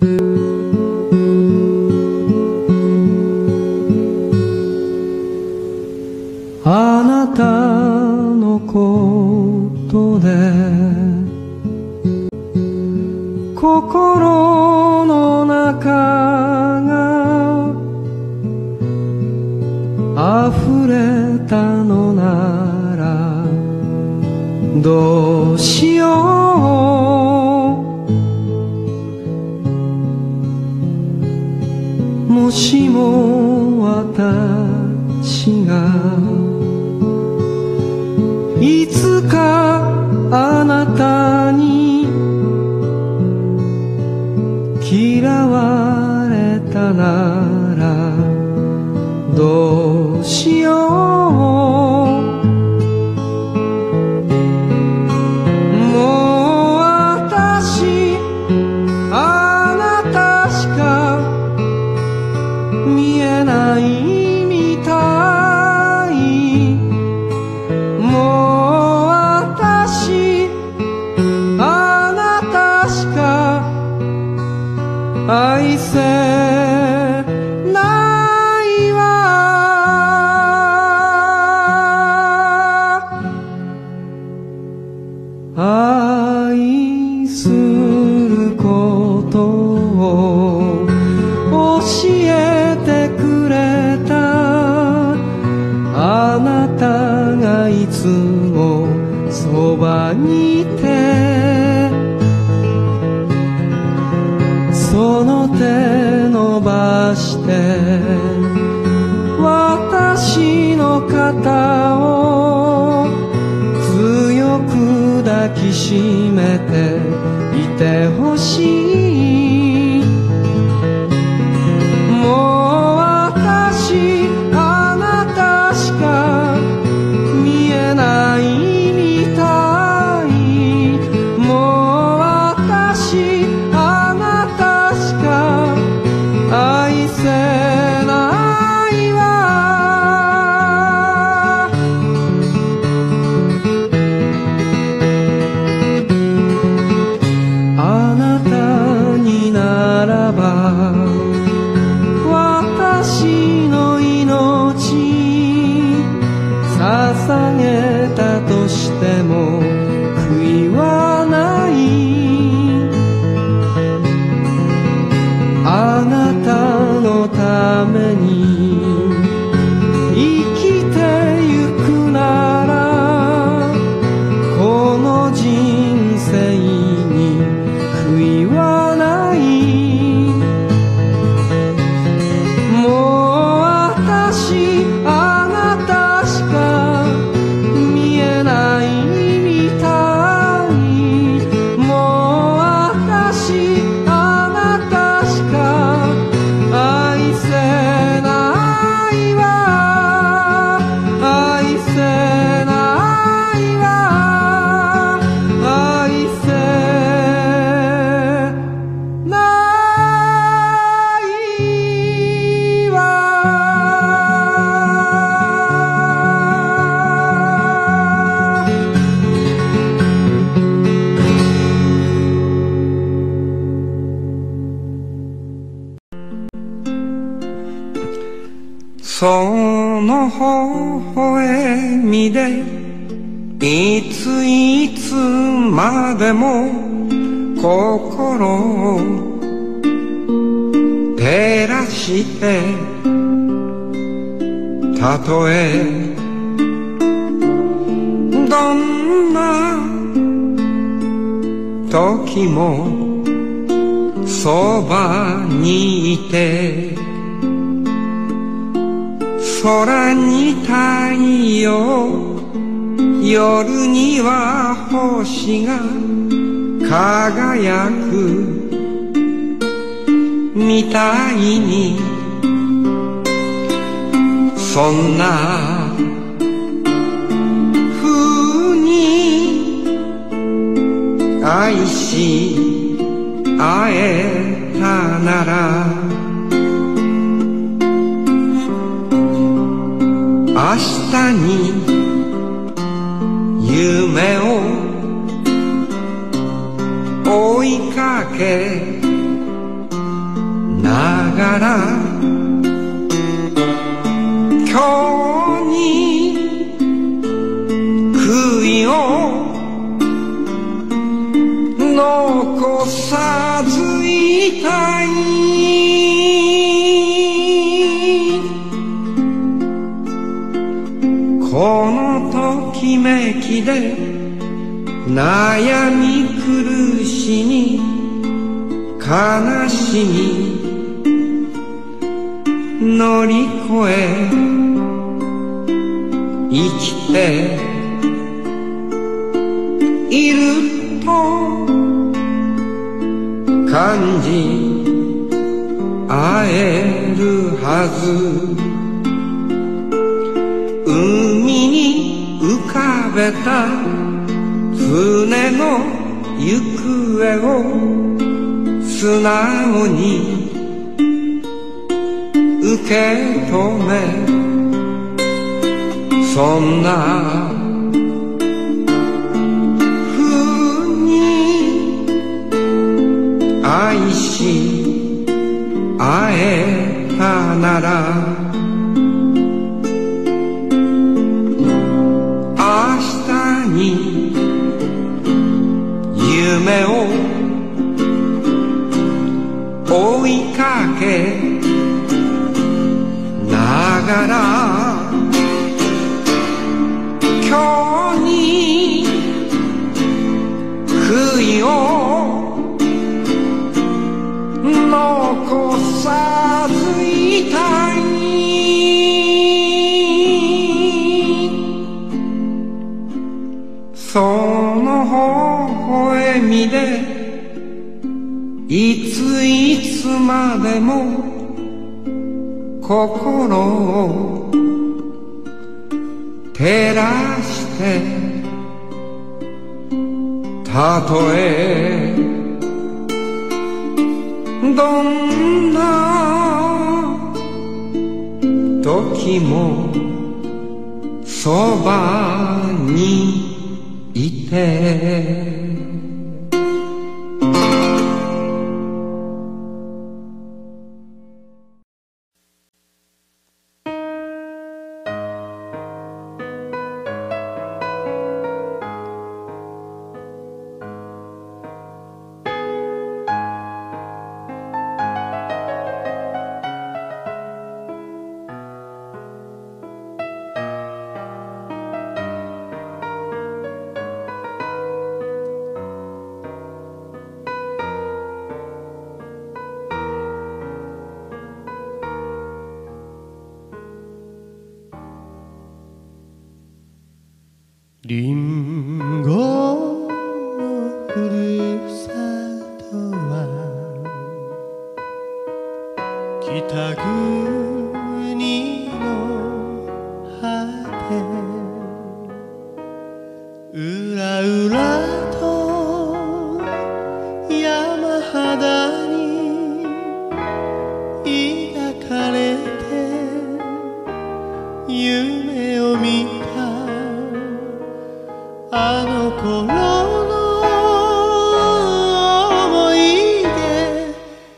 あなたのことで心の中が溢れたのならどうしよう。もしも私がいつかあなたに嫌われたならどうしよう。もう私あなたしか見えないみたい。もう私あなたしか愛せないわ。愛することを教えてくれたあなたがいつもそばにいて、その手伸ばして私の肩を強く抱きしめていてほしい。もう私あなたしか見えないみたい。もう私あなたしか愛せないわ。あなたにならば私の命捧げたとしても悔いはない。あなたのために生きてゆくならこの人生に悔いはない。もう私あなたしか見えないみたい。もう私あなたしか愛せないわ。愛せないわ。愛せないわ。 その微笑みでいついつまでも心を照らしてたとえどんな時もそばにいて空に太陽夜には星が輝くみたいにそんな風に愛し会えたなら明日に夢を追いかけがら今日に悔いを残さずいたいこのときめきで悩み苦しみ悲しみ乗り越え生きていると感じ会えるはず海に浮かべた船の行方を素直に受け止めそんな風に愛し会えたなら明日に夢を追いかけながら今日に悔いを残さずいたいその微笑みでいついつまでも心を照らしてたとえどんな時もそばにいてリンゴのふるさとは北国の果てうらうらと山肌に抱かれて夢を見たあの頃の思い出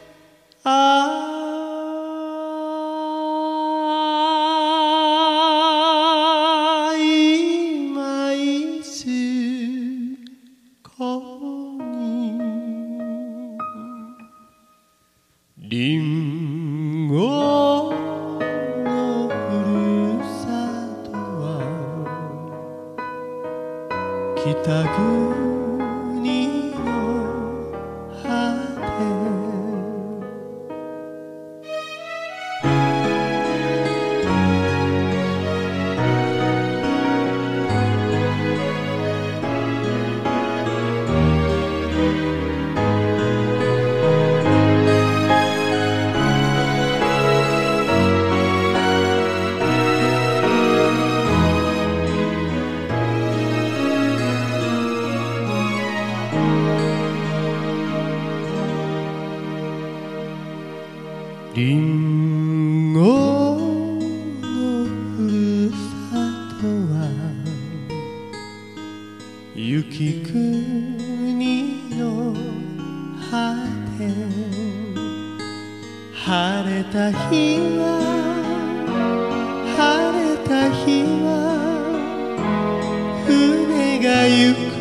曖昧すこにリンゴのふるさとは北国の果てリンゴのふるさとは雪国の果て晴れた日は晴れた日は船が行く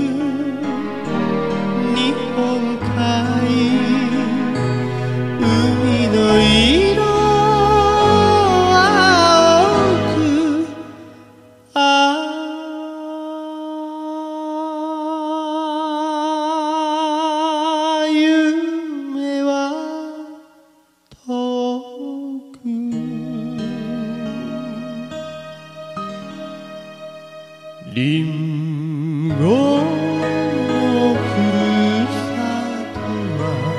日本海海の色青く夢は遠くリンゴのふるさとは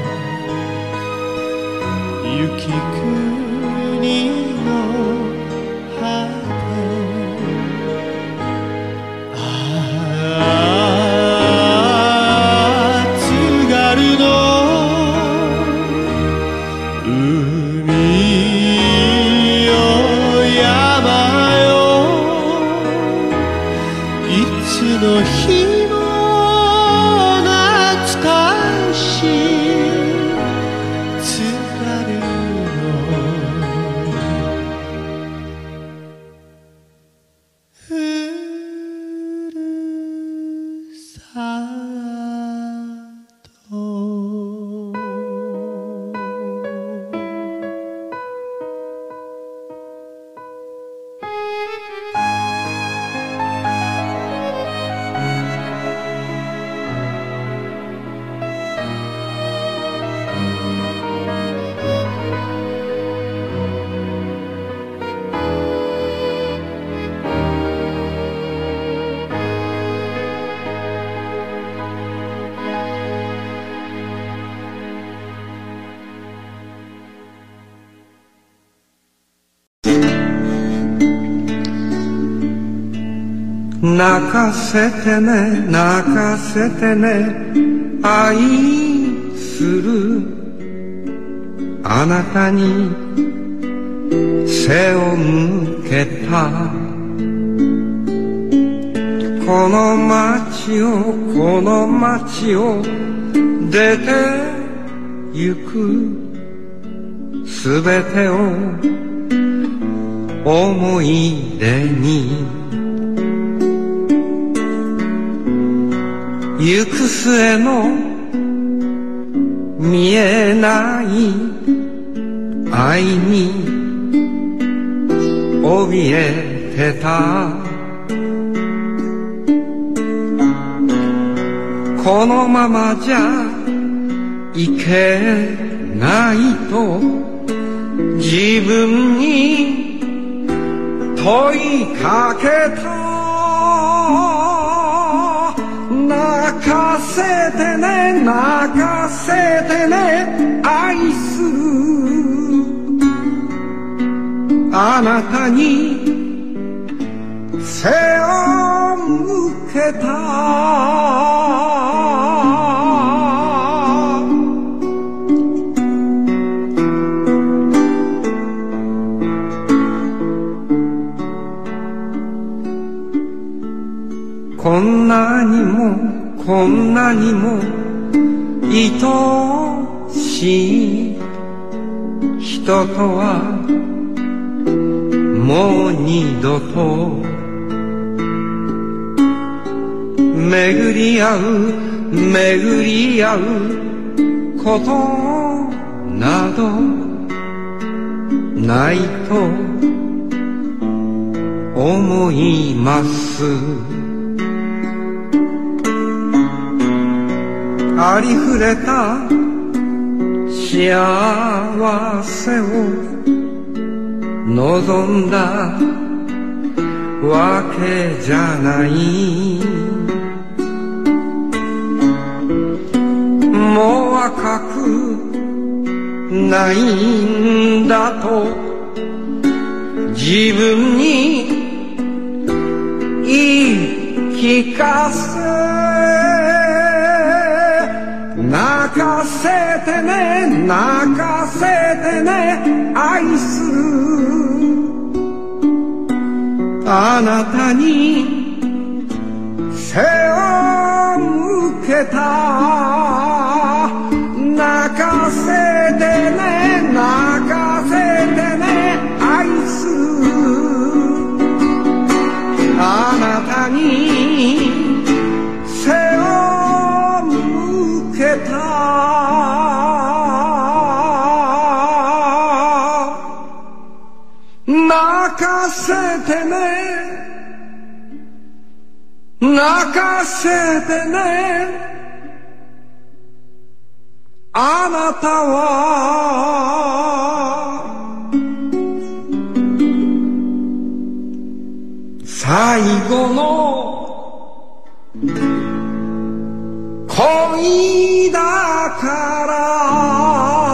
雪国の果て津軽の海よ山よいつの日も懐かしい津軽のふるさと泣かせてね泣かせてね愛するあなたに背を向けたこの街を出てゆくすべてを思い出に行く末の見えない愛に怯えてたこのままじゃいけないと自分に問いかけた泣かせてね泣かせてね愛するあなたに背を向けたこんなにも愛しい人とはもう二度と巡り合うことなどないと思いますありふれた幸せを望んだわけじゃないもう若くないんだと自分に言い聞かせ泣かせてね泣かせてね愛するあなたに背を向けた泣かせてね泣かかせてね泣かせてねあなたは最後の恋だから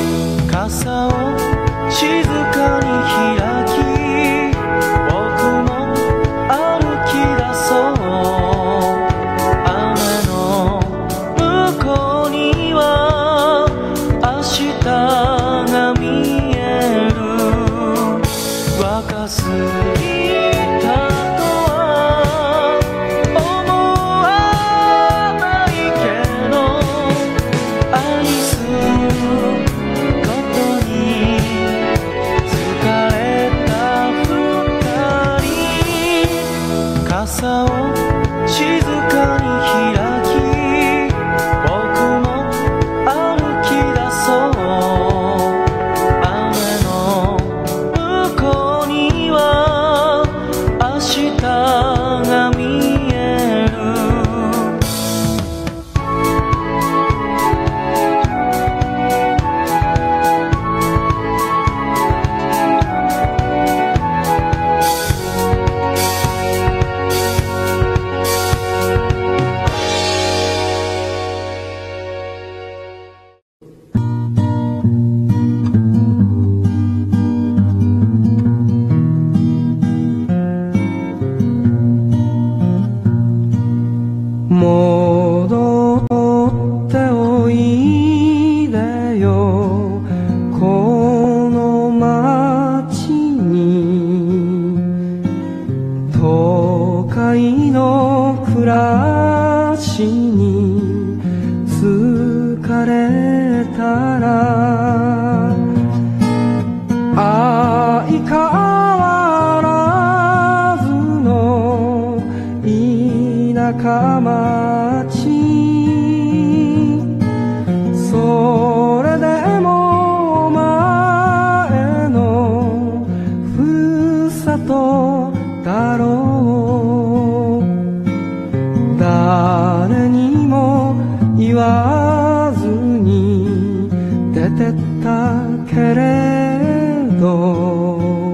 静かに開き僕も相変わらずの田舎町、それでもお前のふるさとだろう。誰にも言わずに出てったけれど、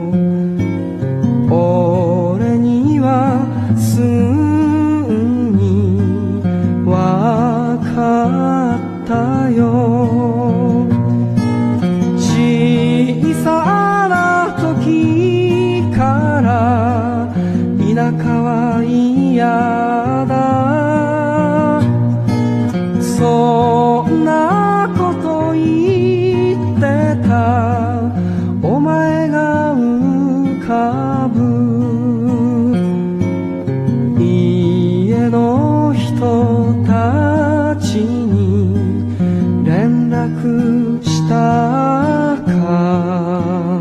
俺にはすぐにわかったよ。小さな時から田舎は嫌だ、そんなこと言ってたお前が浮かぶ。家の人たちに連絡したか、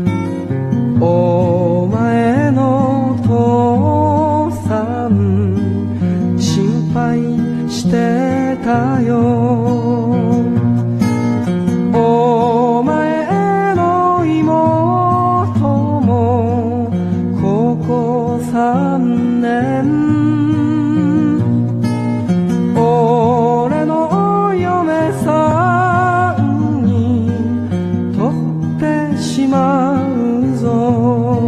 お前の父さん心配してたよ。お前の妹も高校3年、俺の嫁さんに取ってしまうぞ。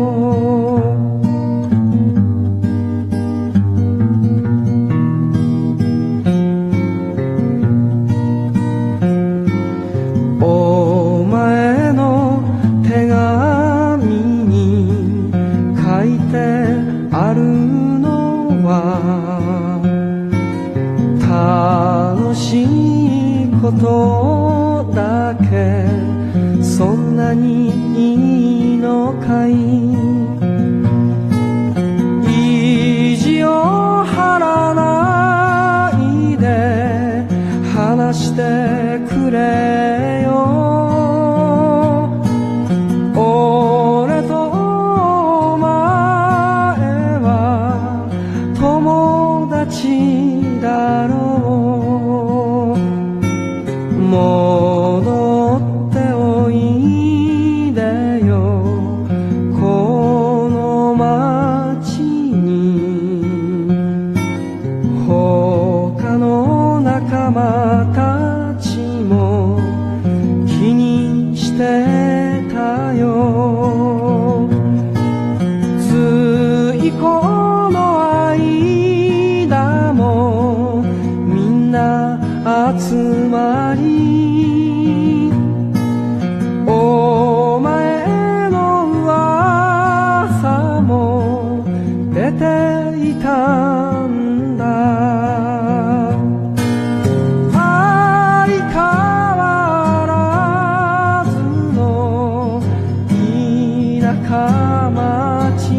お前の手紙に書いてあるのは楽しいことだけ、そんなにいいのかい。意地を張らないで話してくれよ。俺とお前は友達だろう。戻っておいでよ、この街に。他の仲間たちも気にしてたよ。ついこの間もみんな集まり、お前の噂も出ていたんだ。相変わらずの田舎町、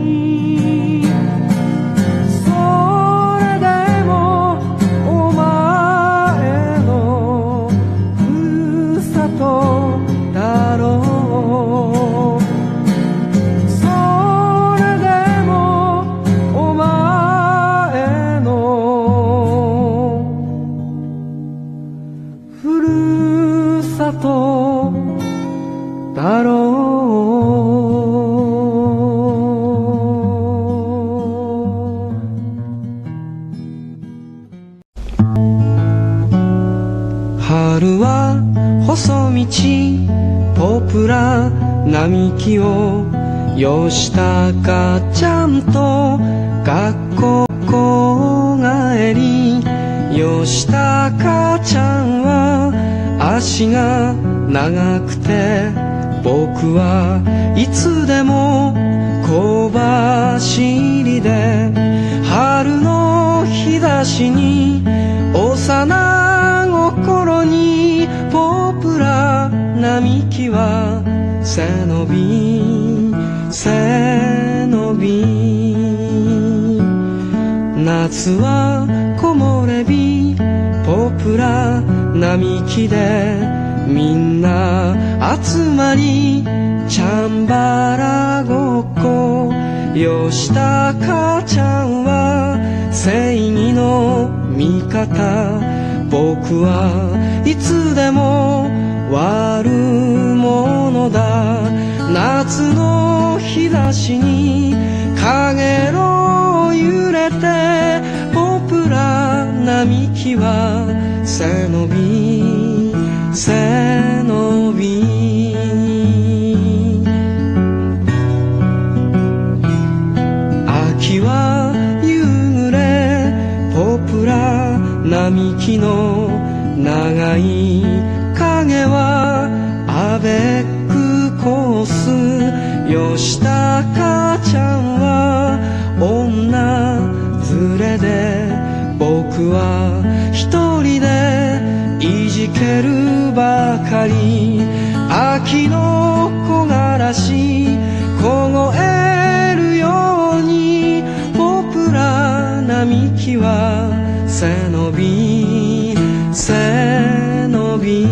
それでもお前のふるさとだろう。それでもお前のふるさとだろう。春は細道ポプラ並木を吉高ちゃんと学校帰り。吉高ちゃんは足が長くて、僕はいつでも小走りで、春の日差しに幼心にポプラ並木は背伸び背伸び。夏は木漏れ日ポプラ並木でみんな集まり、 んばらごっこ吉高ちゃんは正義の味方僕はいつでも悪者だ夏の日差しに影の揺れてポプラ並木は背伸び背伸び秋は夕暮れポプラ並木の長い影はアベックコース吉高ちゃんは女連れで僕は一人でいじけるばかり秋の木枯らし凍えるようにポプラ並木は背伸び背伸び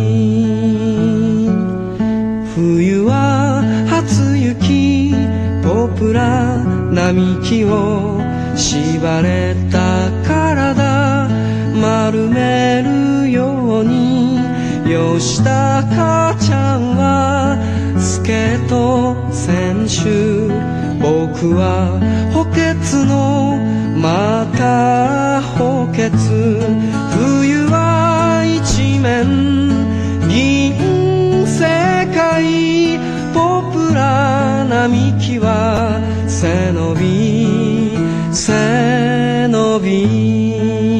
冬は初雪ポプラ並木を縛れた体丸めるように吉高ちゃんはスケート選手僕は補欠のまた補欠冬は一面銀世界ポプラ並木は背伸び背伸び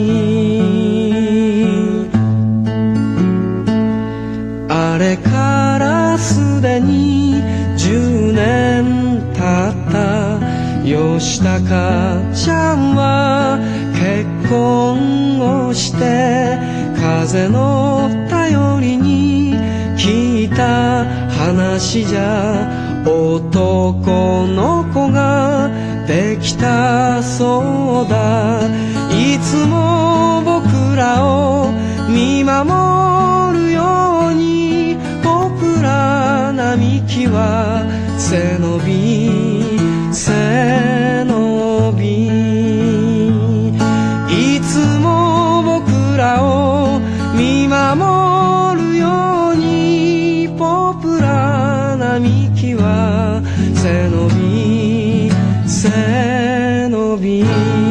あれからすでに10年経った吉高ちゃんは結婚をして風の頼りに聞いた話じゃ男の子ができたそうだいつも僕らを見守るようにポプラ並木は背伸び背伸びいつも僕らを見守るようにポプラ並木は背伸び背伸び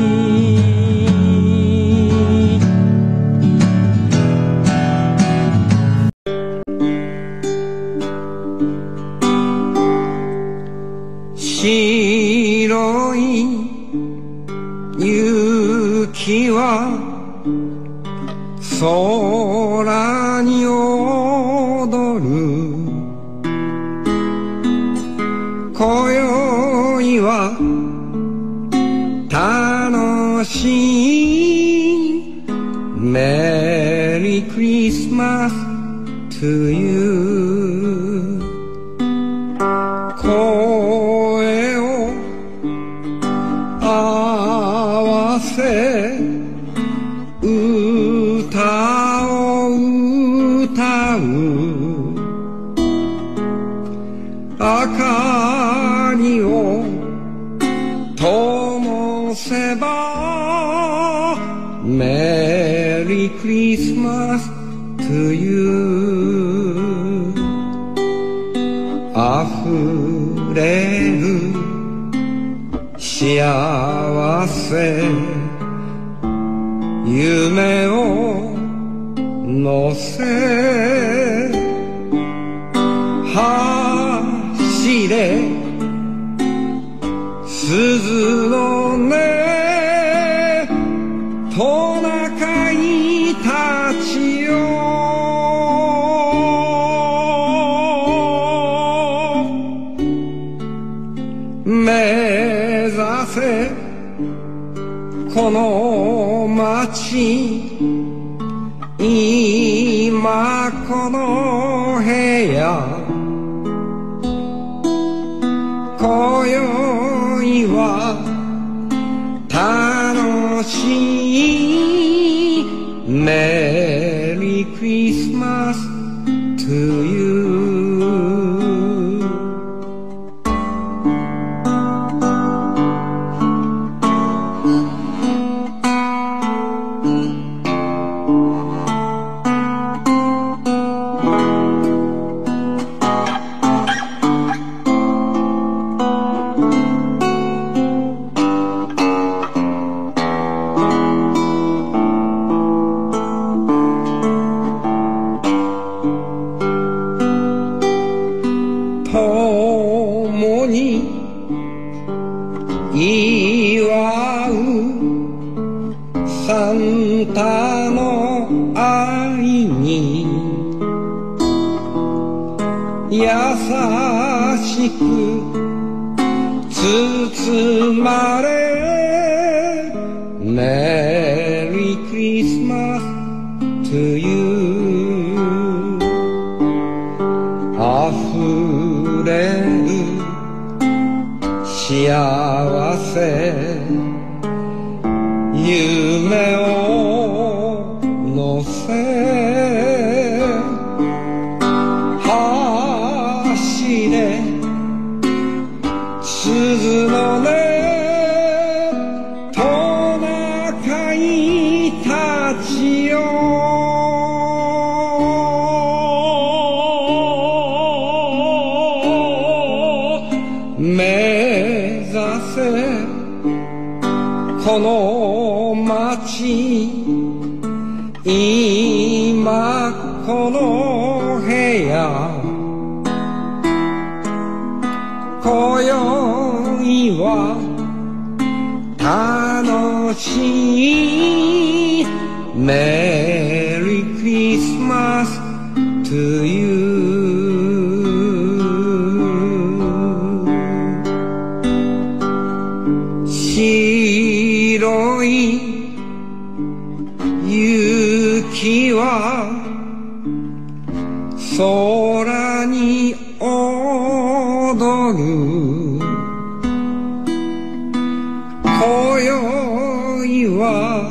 白い雪は空に踊る今宵は楽しいメリークリスマス to you 声を合わせ歌を歌う明かりを灯せばメリークリスマス to you 溢れる幸せ夢を乗せ走れ鈴の音トナカイたちよ目指せこの街今この部屋今宵は楽しいメリークリスマス to you に祝うサンタの愛に優しく包まれメリークリスマス to you あふれる幸せ夢を乗せ走れ鈴の音トナカイたちよ目指せこの街今この部屋今宵は楽しいメリークリスマス to you 白い雪は空に踊る今宵は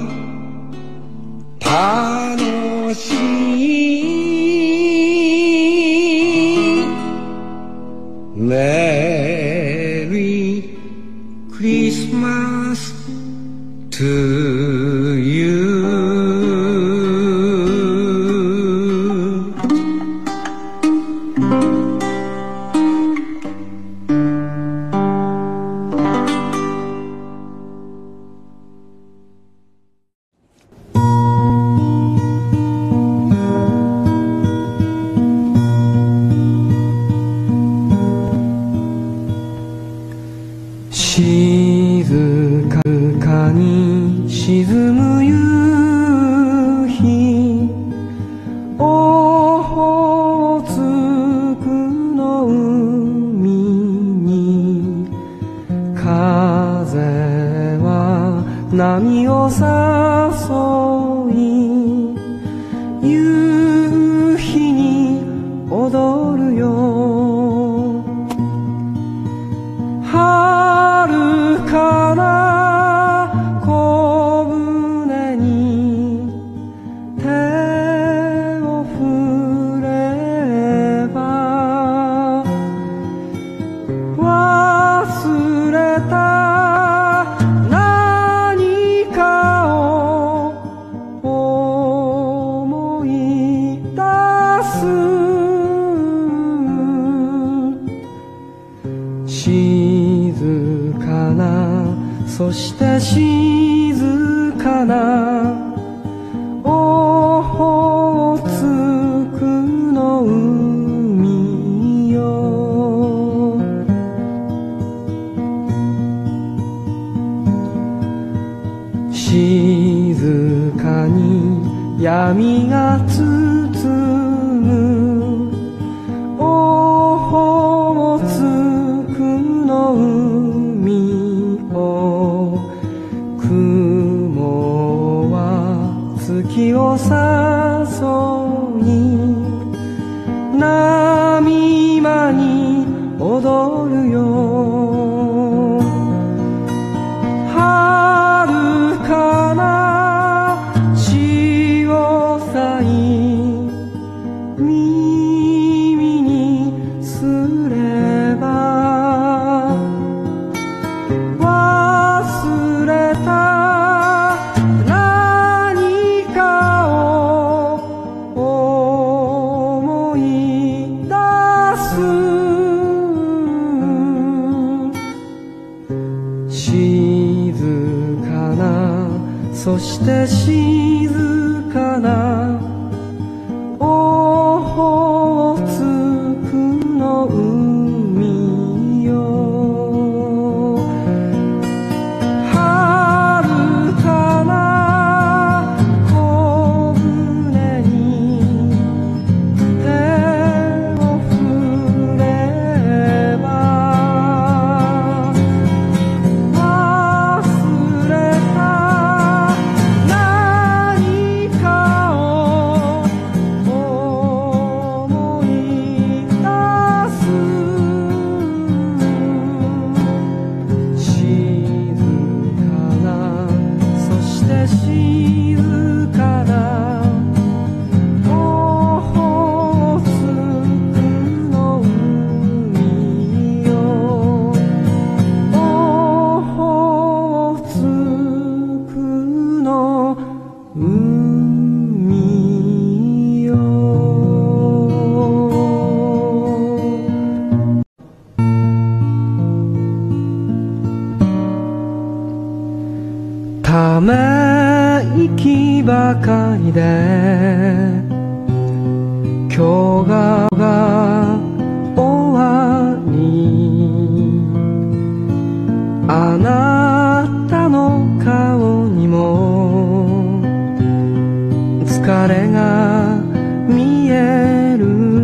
楽しいメリークリスマス to you静かに沈む夕日オホーツクの海に風は波を誘い夕日に踊るよ遥かな小舟に手を振れば忘れた何かを思い出す静かなそして静かなオホーツクの海よ静かに闇が包むオホーツクの海を雲は月を誘い波間に踊るよ遥かな潮騒耳にすれば忘れた何かを思い出す静かなそして静かなオホーツクの海よめ息ばかりで今日が終わり、あなたの顔にも疲れが見える。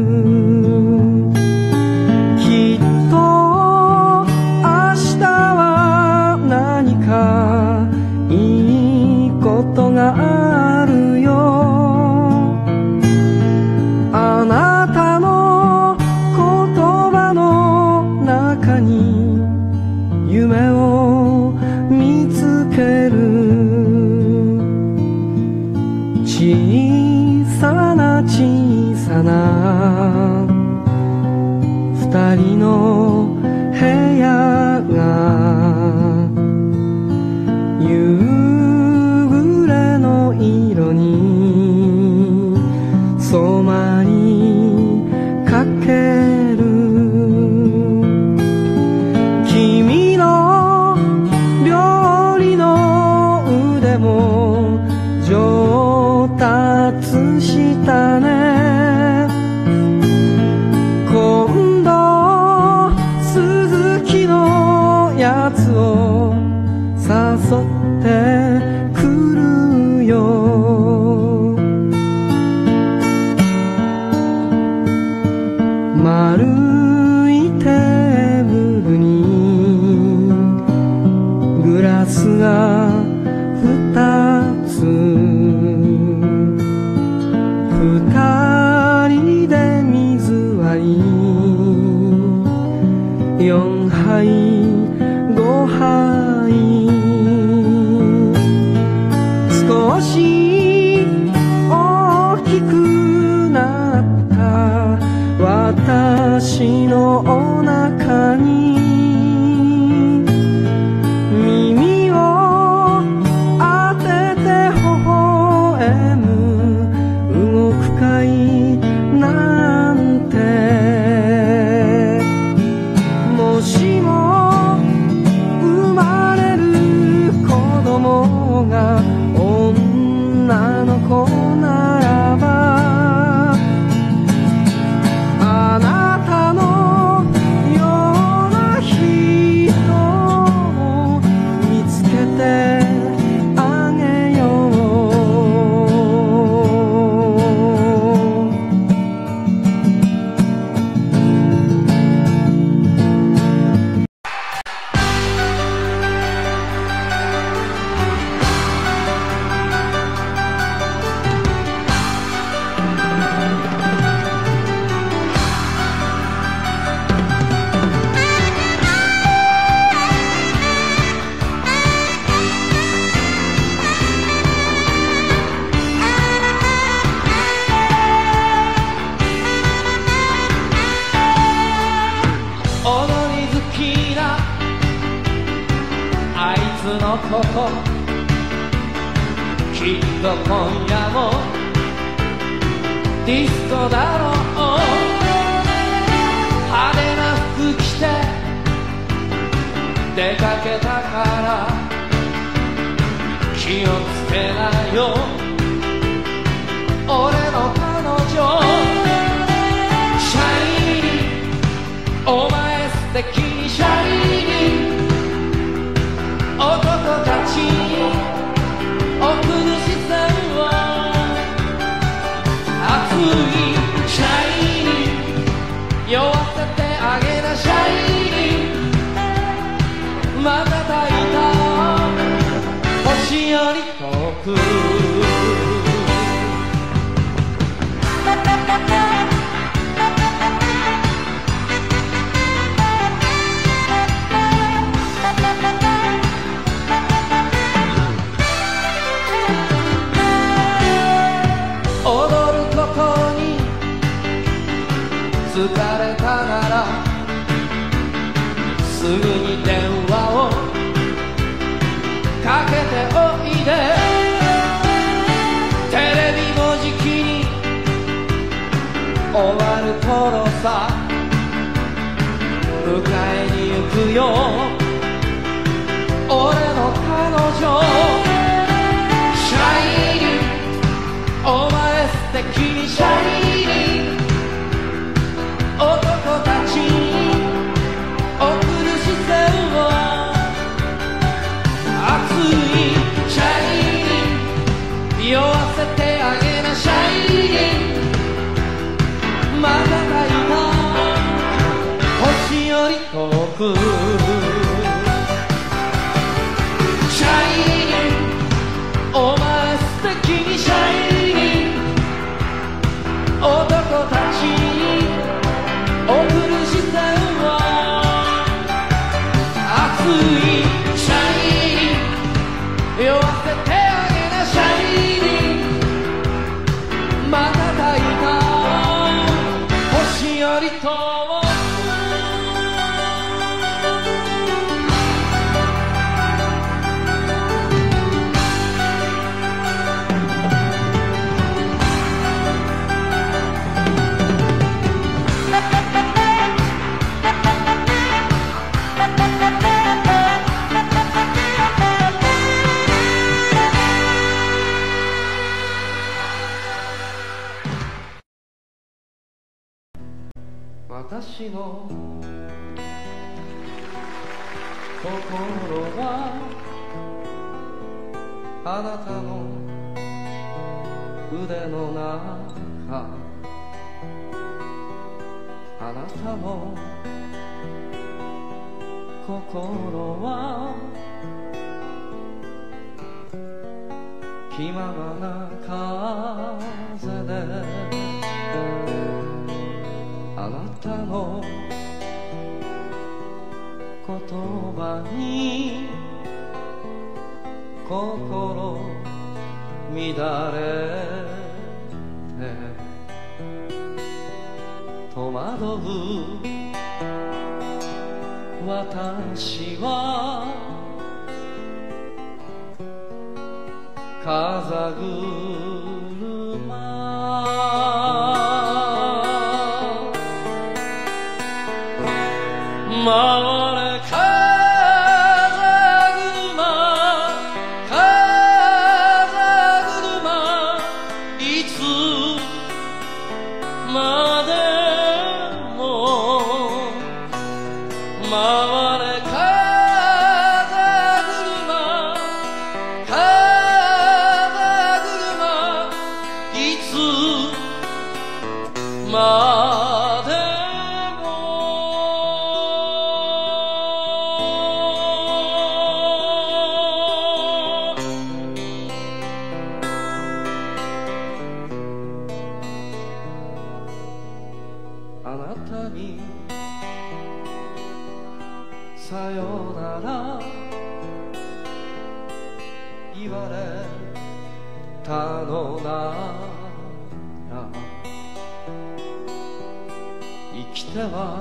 きっと明日は何かいいことがあるよ。あなたの言葉の中に夢を見つける。小さな小さな二人の部屋が夕暮れの色に染まりかける。君の料理の腕も上達したね。今度鈴木のやつを誘ってくるよ。丸いテーブルにグラスが2つ、2人で水割り4杯5杯、少し大きくなった私のお腹に耳を当てて微笑む。動くかいなんて、もしも生まれる子供が女の子ならば、あなたのような人を見つけてあげよう。踊り好きなあいつのこときっと今夜もディスコだろう。派手な服着て出かけたから気をつけなよ俺の彼女。シャイニーお前素敵にシャイニー、男たちに奥主さんを熱いシャイニー酔わせてあげなシャイニー、またたいた星より遠く疲れたならすぐに電話をかけておいで。テレビもじきに終わる頃さ、迎えに行くよ俺の彼女。 遠くシャイニンお前素敵にシャイニン男たちに送る視線は熱いシャイニン酔わせてあげなシャイニン瞬いた星より遠く私の心はあなたの腕の中あなたの心は気ままな風であなたの言葉に心乱れて戸惑う私は風車回れ風車風車いつまでも回れ風車風車いつまでさよなら言われたのなら生きては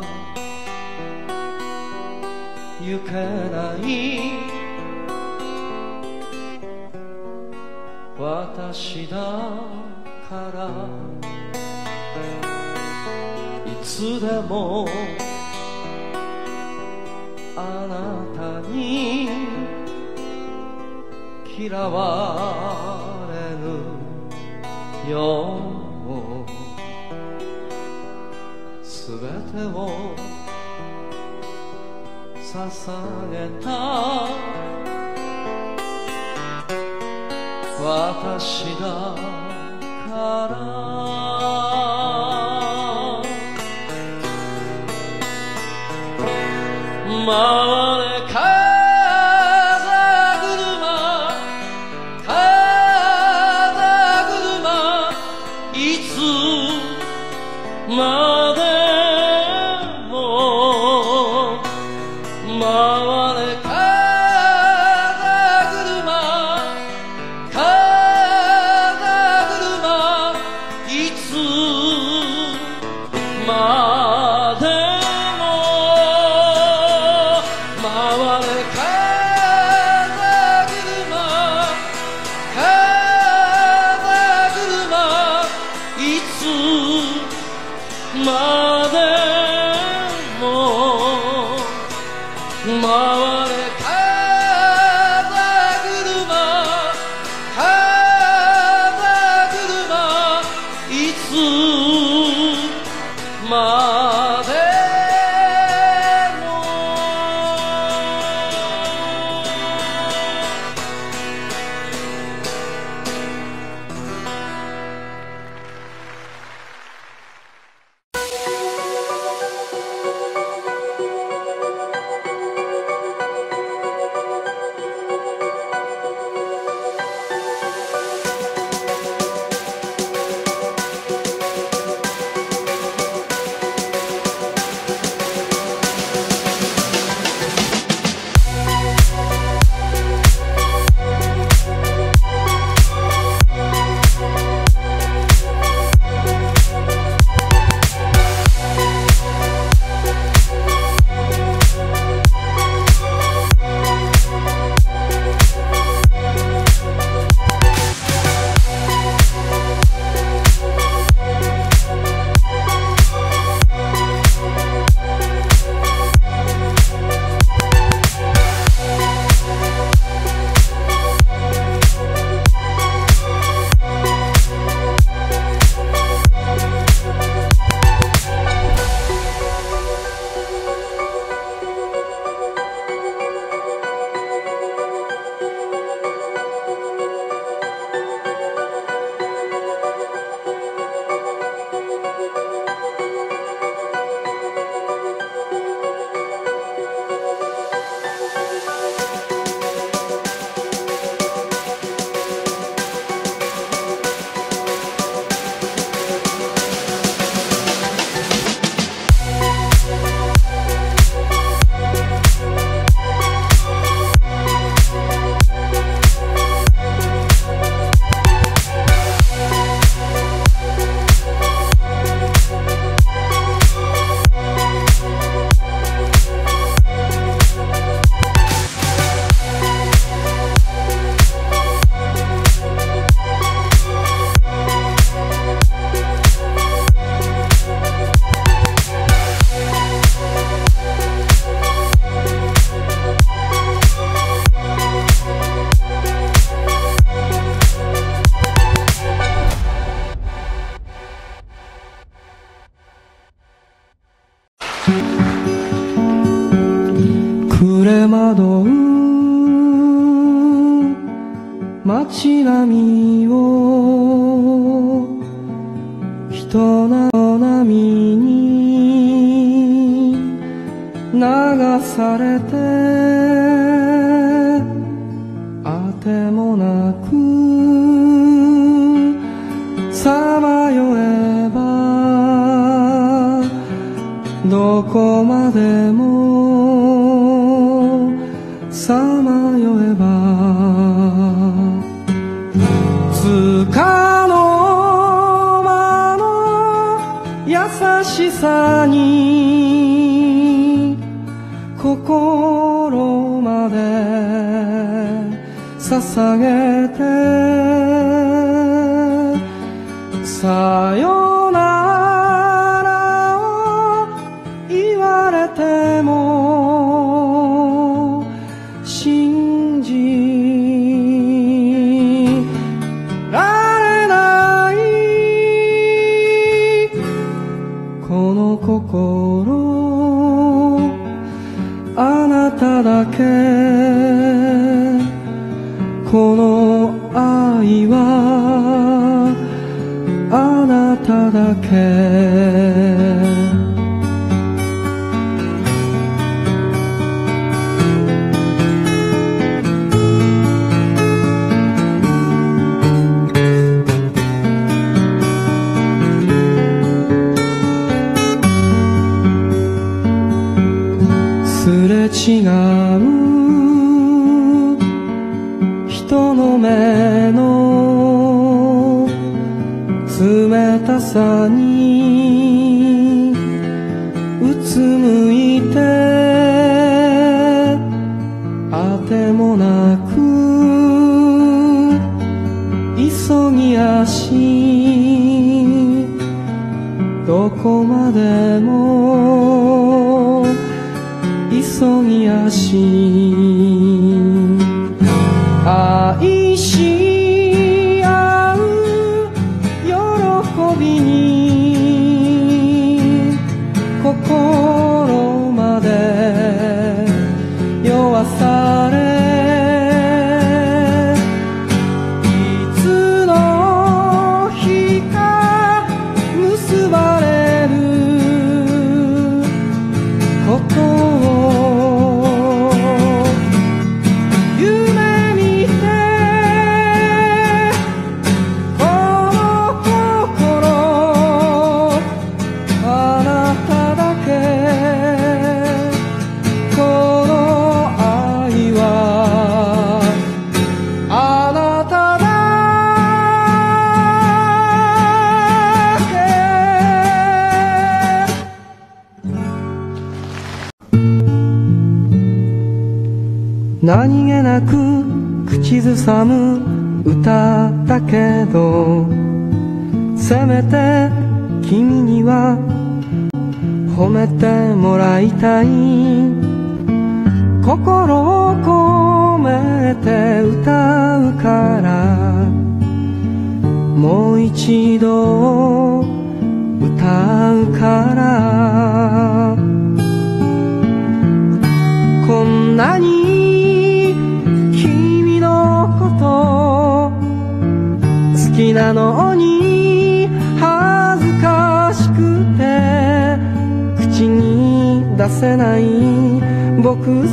行けない私だからいつでもあなたに嫌われぬようすべてを捧げた私だから回れ風車風車いつまでも回れ風車風車いつまでまでも回れ風車風車いつまで暮れ惑う街並みを人の波に流されてあてもなくさまよえばどこまでもさまよえばつかの間の優しさに心まで捧げてさよならを言われても信じられないこの心あなただけこの愛はあなただけすれ違う人の目の冷たさにうつむいてあてもなく急ぎ足どこまでも急ぎ足愛し合う喜びに心まで酔わされいつの日か結ばれることを夢見てこの心あなただけこの愛はあなただけ何気なく口ずさむ歌だけどせめて君には褒めてもらいたい心を込めて歌うからもう一度歌うからこんなに君のこと好きなのに恥ずかしくて口に出せない僕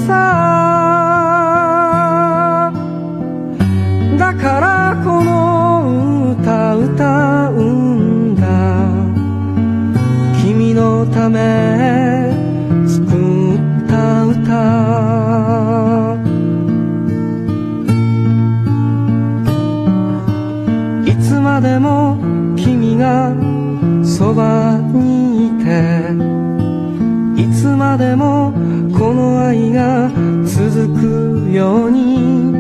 さだからこの歌歌うんだ君のため作った歌いつまでも君がそばにいていつまでもこの愛が続くように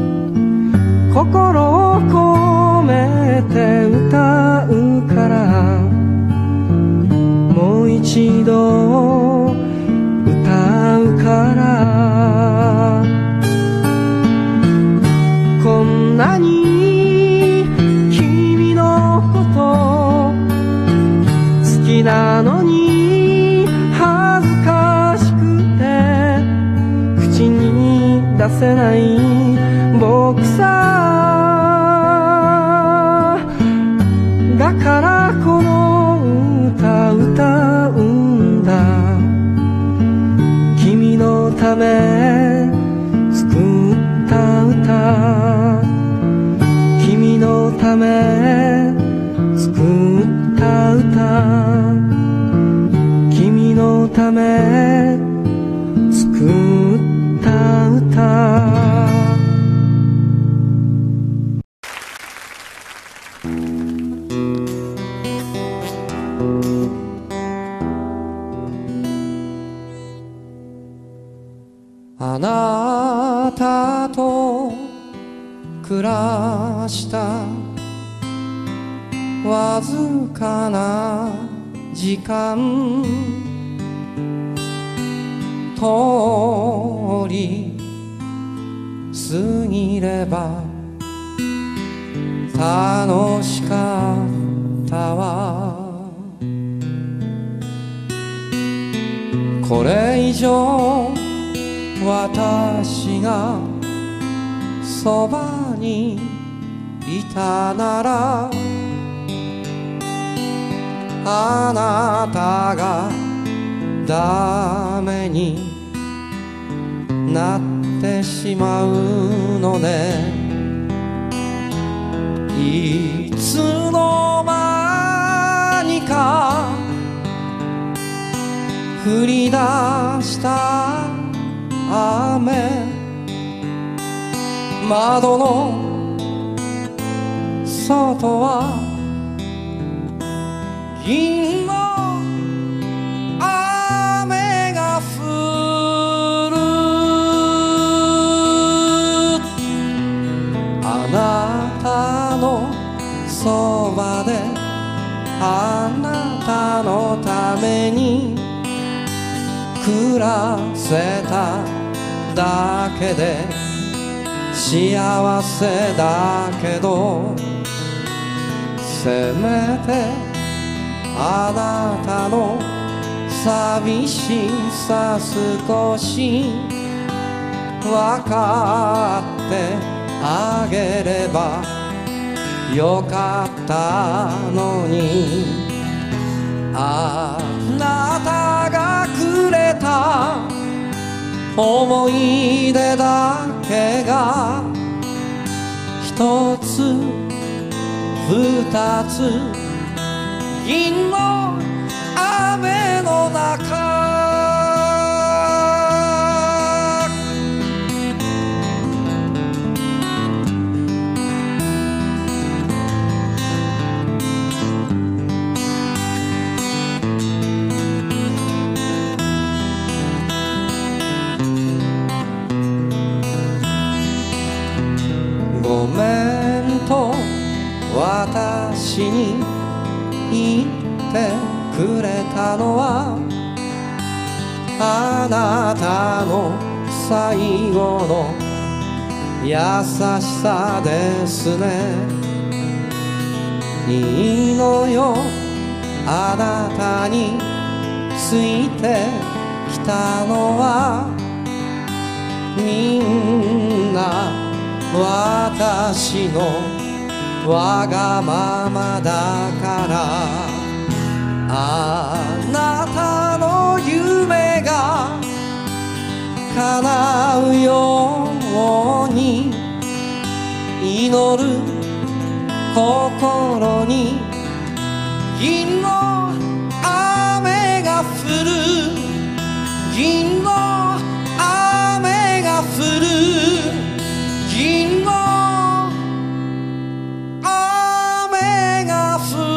心を込めて歌うからもう一度歌うからこんなに君のこと好きなのに恥ずかしくて口出せない僕さ。だからこの歌歌うんだ。君のため作った歌、君のため作った歌、君のため作った歌。あなたと暮らしたわずかな時間、通り過ぎれば楽しかったわ。これ以上私がそばにいたなら、あなたがダメになってしまうのね。いつの間にか降り出した雨、窓の外は銀の雨が降る。あなたのそばであなたのために暮らせただけで幸せだけど、せめてあなたの寂しさ少し分かってあげればよかったのに。あなたがくれた思い出だけが一つ二つ銀の雨の中。ごめんと私に言ってくれたのはあなたの最後の優しさですね。いいのよ、あなたについてきたのはみんな私のわがままだから。あなたの夢が叶うように祈る心に銀の雨が降る、銀の雨が降る、銀の雨が降る。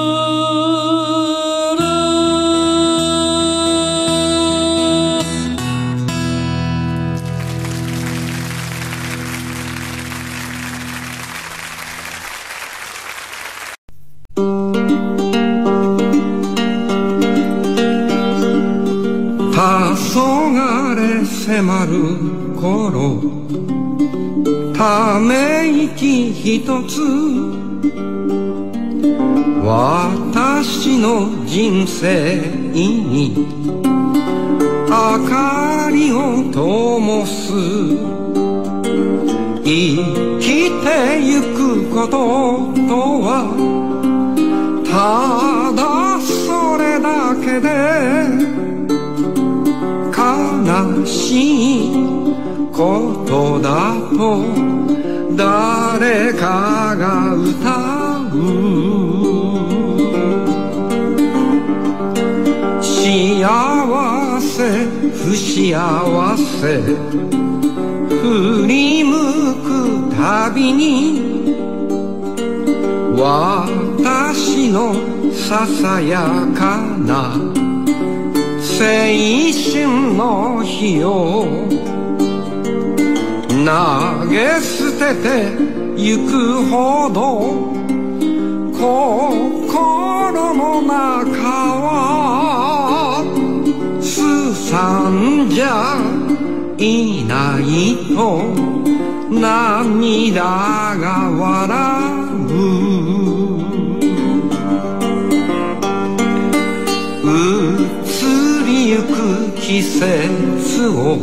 黄昏迫る頃、ため息ひとつ、私の人生に明かりを灯す。 生きてゆくこととはただそれだけで悲しいことだと誰かが歌う。幸せ不幸せ振り向くたびに私のささやかな青春の日を投げ捨ててゆくほど心の中はすさんじゃいないと涙が笑う。移りゆく季節を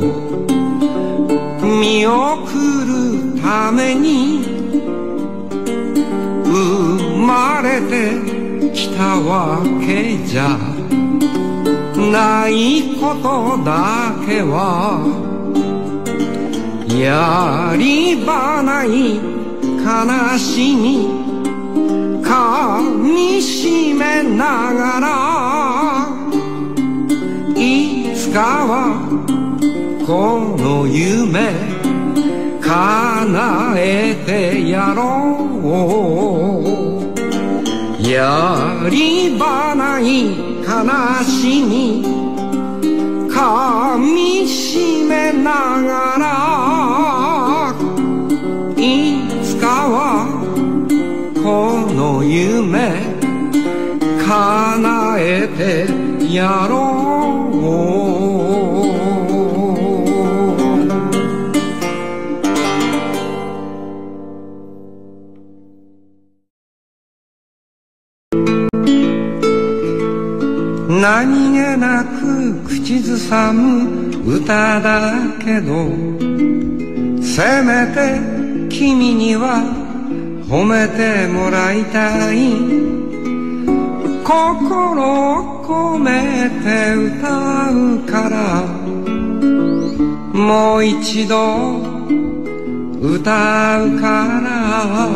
見送るために生まれてきたわけじゃないことだけはやり場ない悲しみかみしめながらいつかはこの夢叶えてやろう。やり場ない悲しみかみしめながらいつかはこの夢叶えてやろう。何気なく口ずさむ歌だけどせめて君には褒めてもらいたい。心を込めて歌うからもう一度歌うから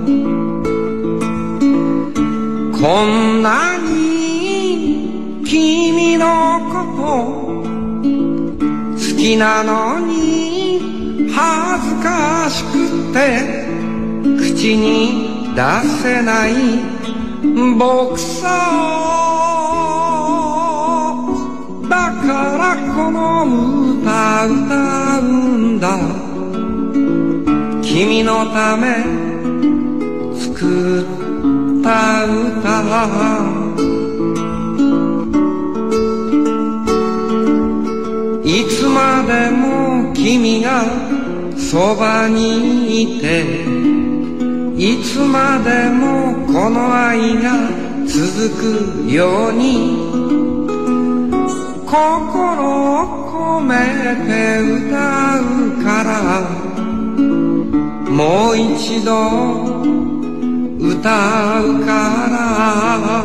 こんなに君のこと好きなのに恥ずかしくて口に出せない僕さだからこの歌歌うんだ。君のため作った歌いつまでも君がそばにいていつまでもこの愛が続くように心を込めて歌うからもう一度歌うから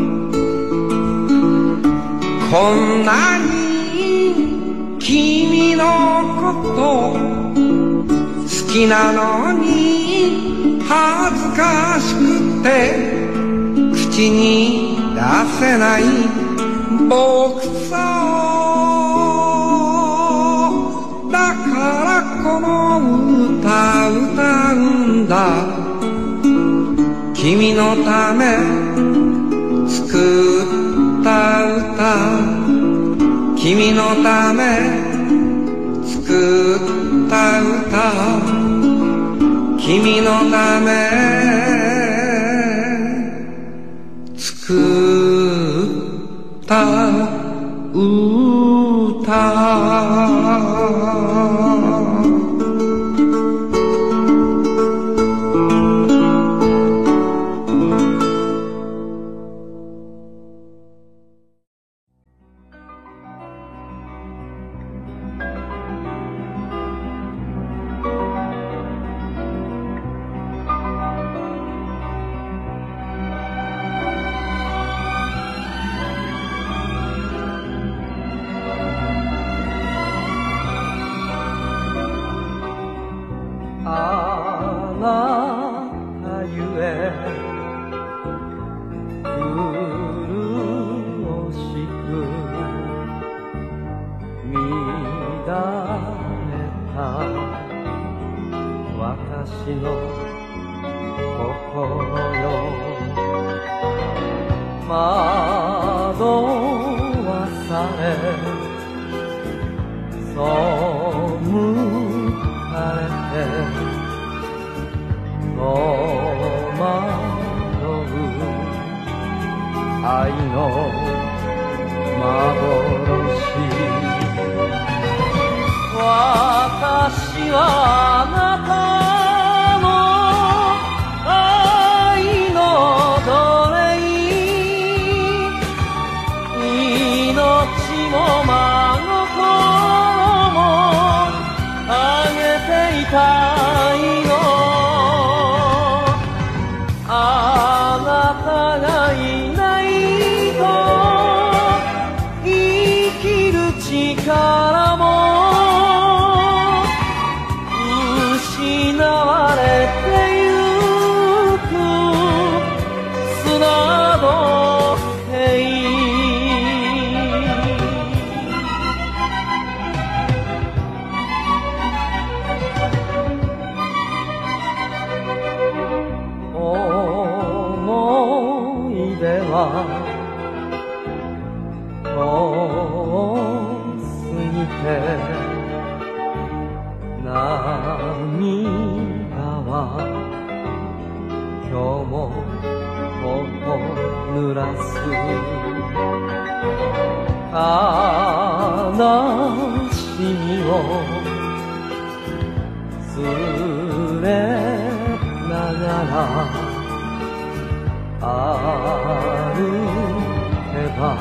こんなに君のこと好きなのに恥ずかしくて口に出せない僕さだからこの歌歌うんだ。君のため作った歌君のため作った歌君のため作った歌私の心よ惑わされ背かれて戸惑う愛の幻私はあなたの愛の奴隷命も真心もあげていたいのあなたがいないと生きる力も失われてゆく砂時計思い出は遠すぎて涙は今日も濡らす悲しみを連れながら歩けば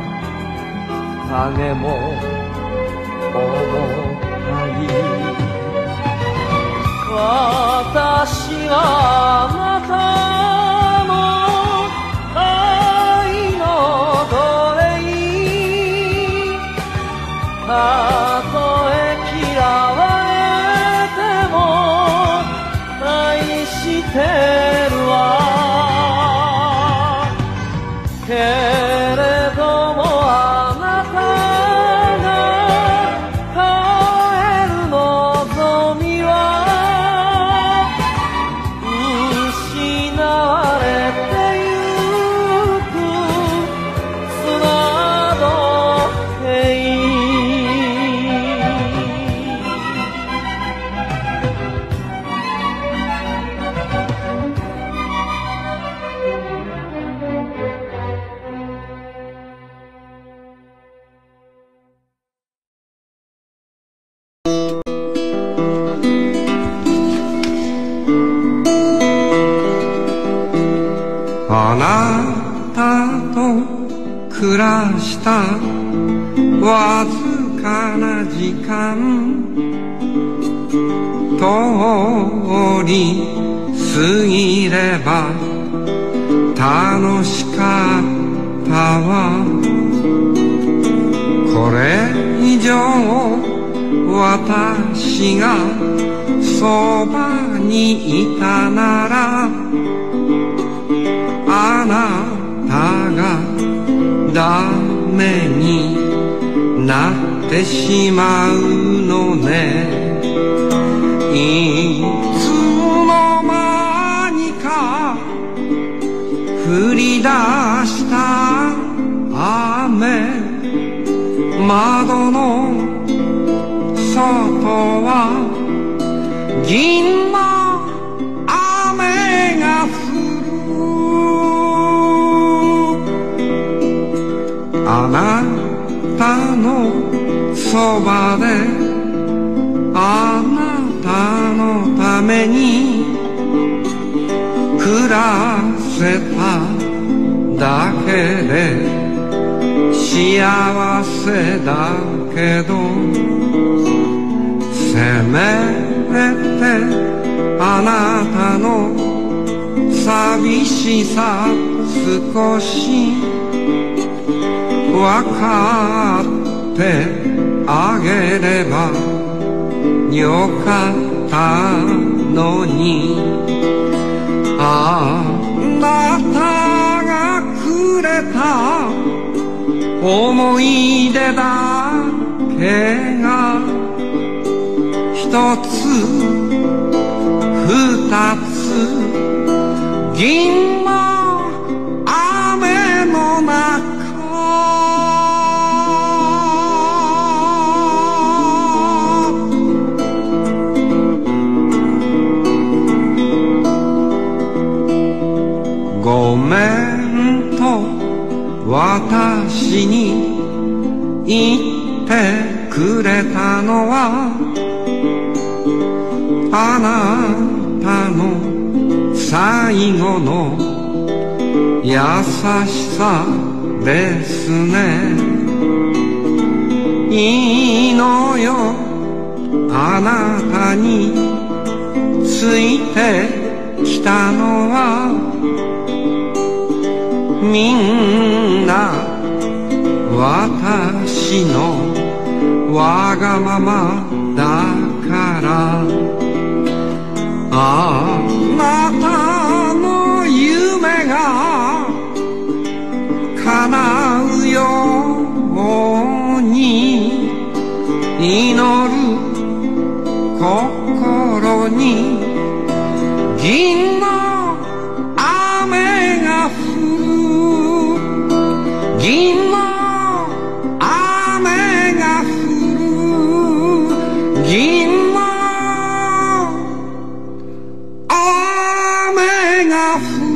影も重たい私はあなたの愛の奴隷たとえ嫌われても愛してるわけれどもあなたが帰る望みは失われてゆく砂時計あなたと暮らしたわずかな時間通り過ぎれば楽しかったわこれ以上私がそばにいたならあなたがダメになってしまうのねいつの間にか降り出した雨窓の外は銀の雨が降るあなたのそばであなたのために暮らせただけで幸せだけどせめてあなたの寂しさ少しわかってあげればよかったのにあなたがくれた思い出だけが一つ二二つ銀の雨の中ごめんと私に言ってくれたのはあなたの最後の優しさですね。いいのよあなたについてきたのはみんな私のわがままだからあなたの夢が叶うように祈る心に銀の雨が降る銀の雨が降る銀の雨が降る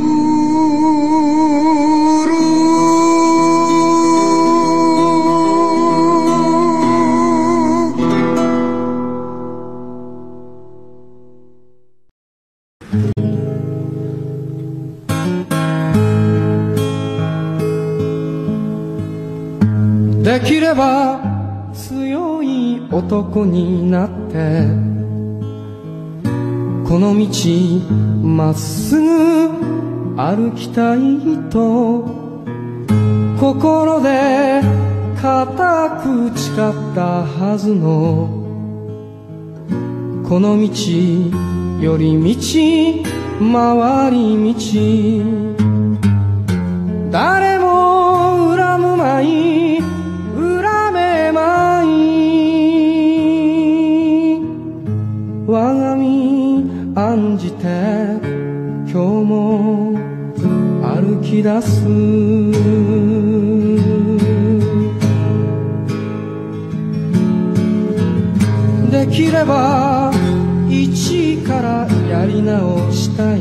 できれば強い男になってこの道まっすぐ歩きたいと心で固く誓ったはずのこの道より道回り道誰も恨むまい恨めまい我が身案じて今日も歩き出すできれば一からやり直した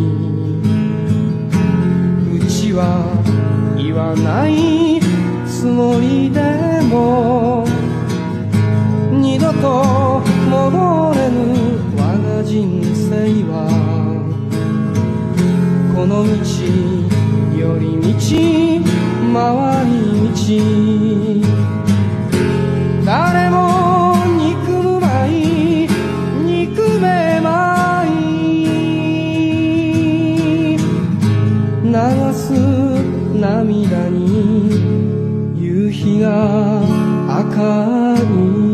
いうちは言わないつもりでも二度と戻れぬ我が人生はこの道より道回り道誰も憎むまい憎めまい流す涙に夕日が赤い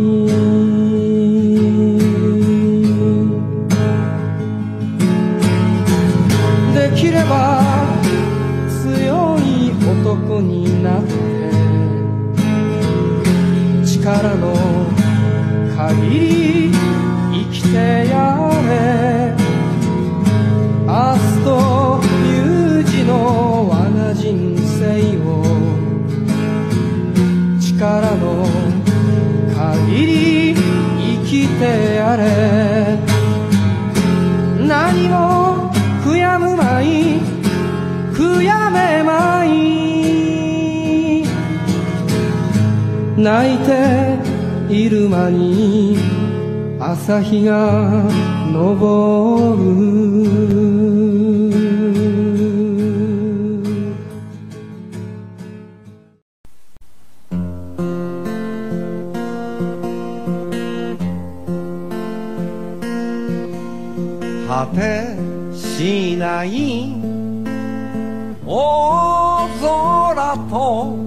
できれば強い男になって力の限り生きてやれ明日という字の我が人生を力の限り生きてやれ何も悔やむまい悔やめまい泣いている間に朝日が昇る果てしない大空と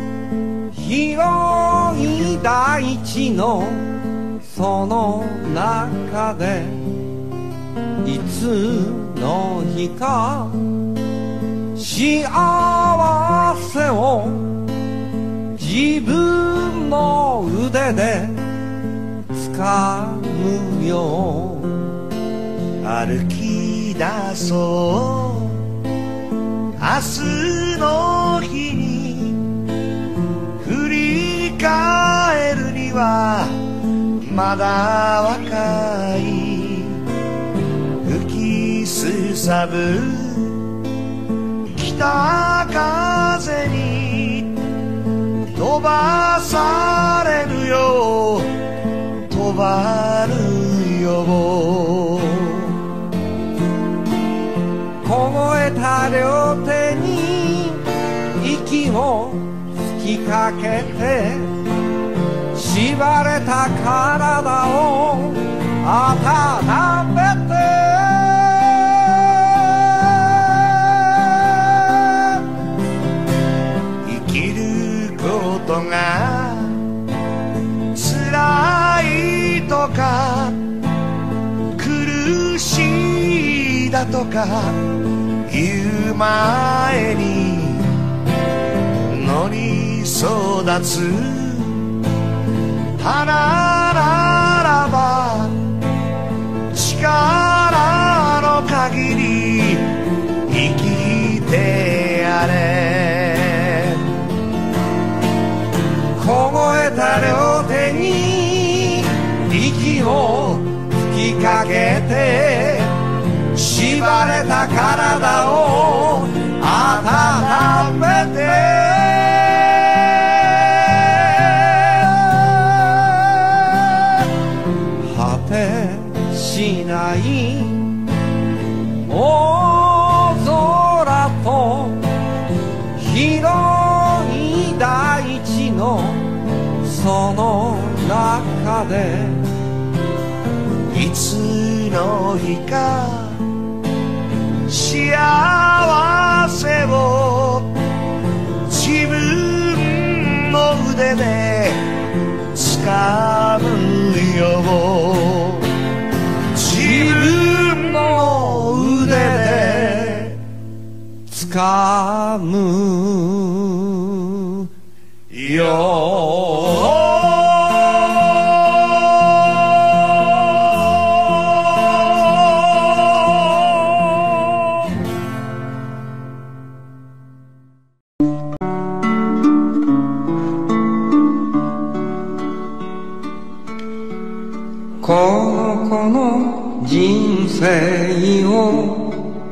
広い大地のその中でいつの日か幸せを自分の腕で掴むよ歩き出そう明日の日に振り返るにはまだ若い吹きすさぶ北風に飛ばされるよ飛ばるよ凍えた両手に息を吹きかけて縛れた体を温めて生きることが辛いとか苦しいだとか言う前に野に育つ花ならば力の限り生きてやれ凍えた両手に息を吹きかけて縛れた体を温めて果てしない大空と広い大地のその中でいつの日か幸せを自分の腕で掴むよ自分の腕で掴むよこの子の人生を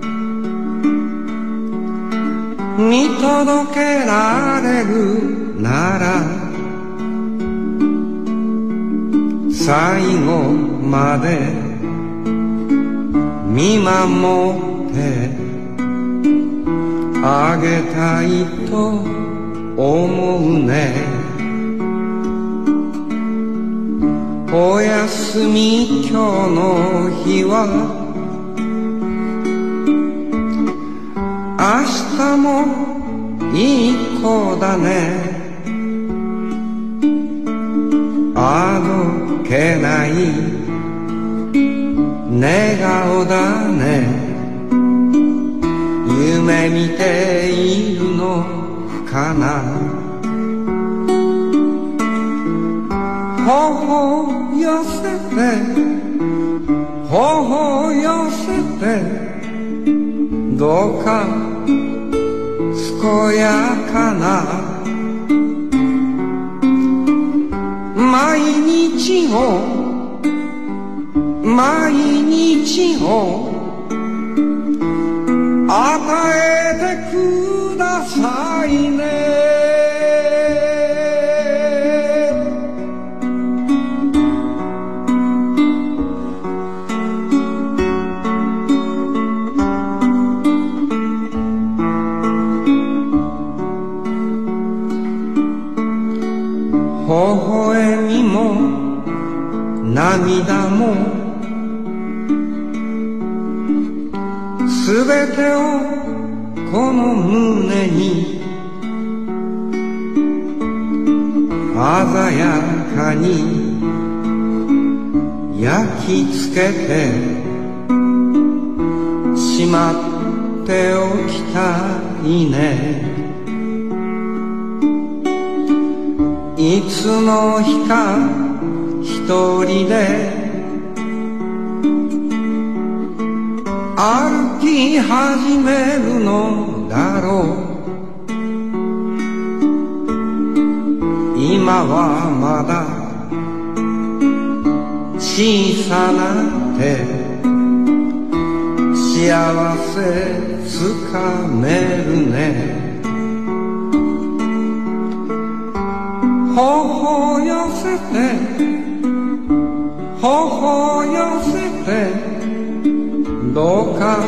見届けられるなら最後まで見守ってあげたいと思うねおやすみ今日の日は明日もいい子だねあどけない寝顔だね夢見ているのかな頬寄せて頬寄せてどうか健やかな毎日を与えてくださいね微笑みも涙もすべてをこの胸に鮮やかに焼き付けてしまっておきたいねいつの日か一人で歩き始めるのだろう。今はまだ小さな手、幸せつかめるね。頬寄せて頬寄せて、どうか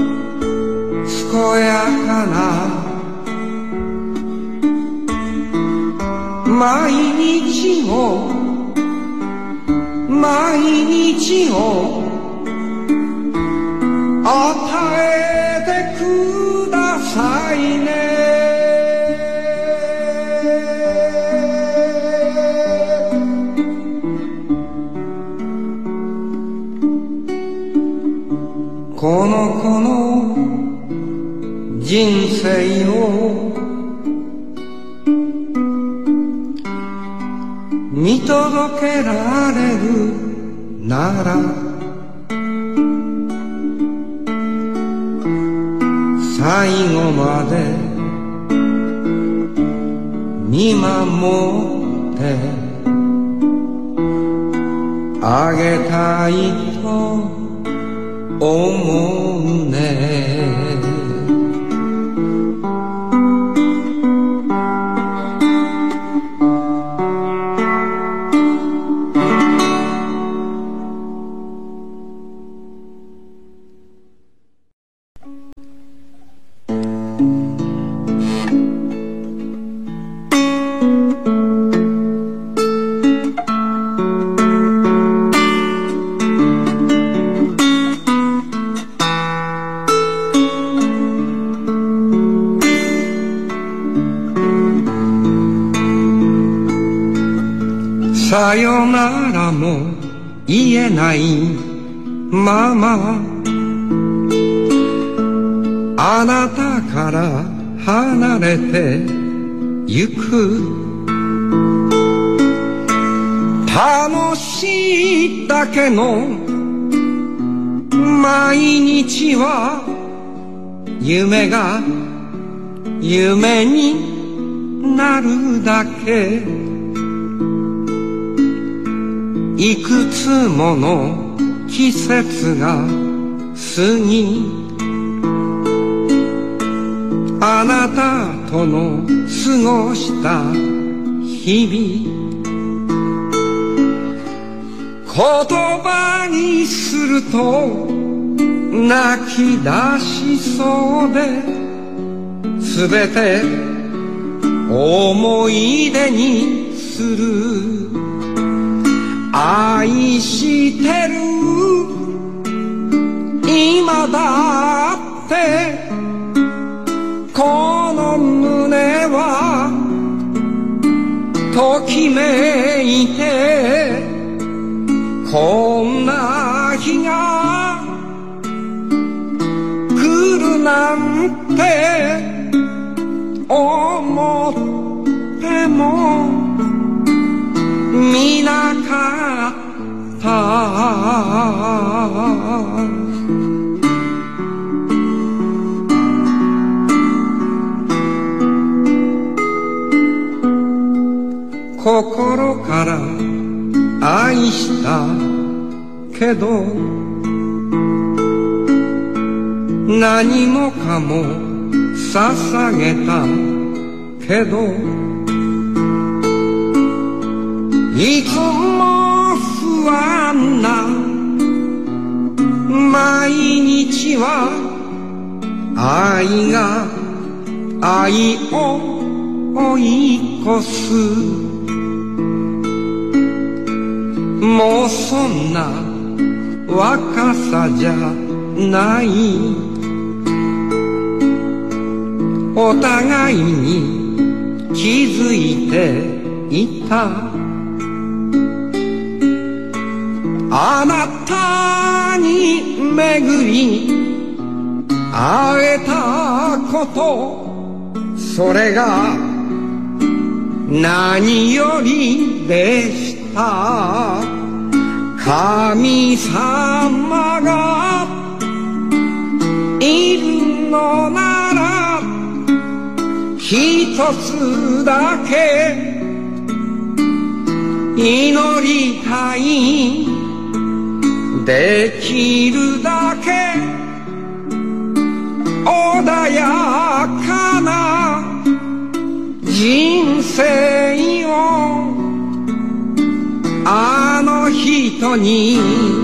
健やかな毎日を与えてくださいね。この子の人生を見届けられるなら、最後まで見守ってあげたいと思うね。さよならも言えないまま、あなたから離れてゆく。楽しいだけの毎日は夢が夢になるだけ。いくつもの季節が過ぎ、あなたとの過ごした日々、言葉にすると泣き出しそうで、すべて思い出にする。愛してる今だってこの胸はときめいて、こんな日が来るなんて思っても見なかった。心から愛したけど、何もかも捧げたけど、いつも不安な毎日は愛が愛を追い越す。もうそんな若さじゃない、お互いに気づいていた。あなたに巡り会えたこと、それが何よりでした。神様がいるのなら一つだけ祈りたい、できるだけ穏やかな人生をあの人に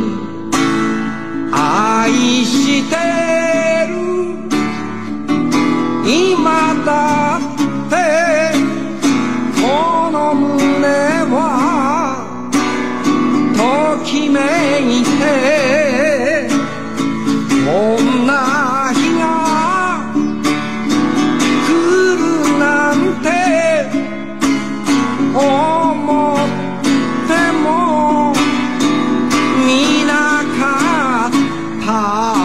愛してる。今だってこの胸はときめいて、こんな日が来るなんて思ってもみなかった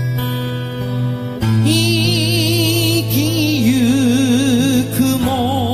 生きゆくも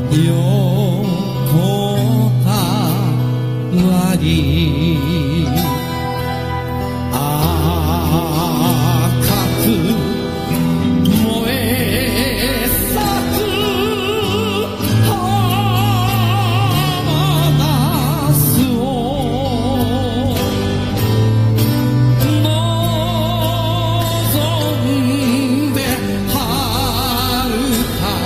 横たわり赤く燃え咲く浜那須を望んで遥か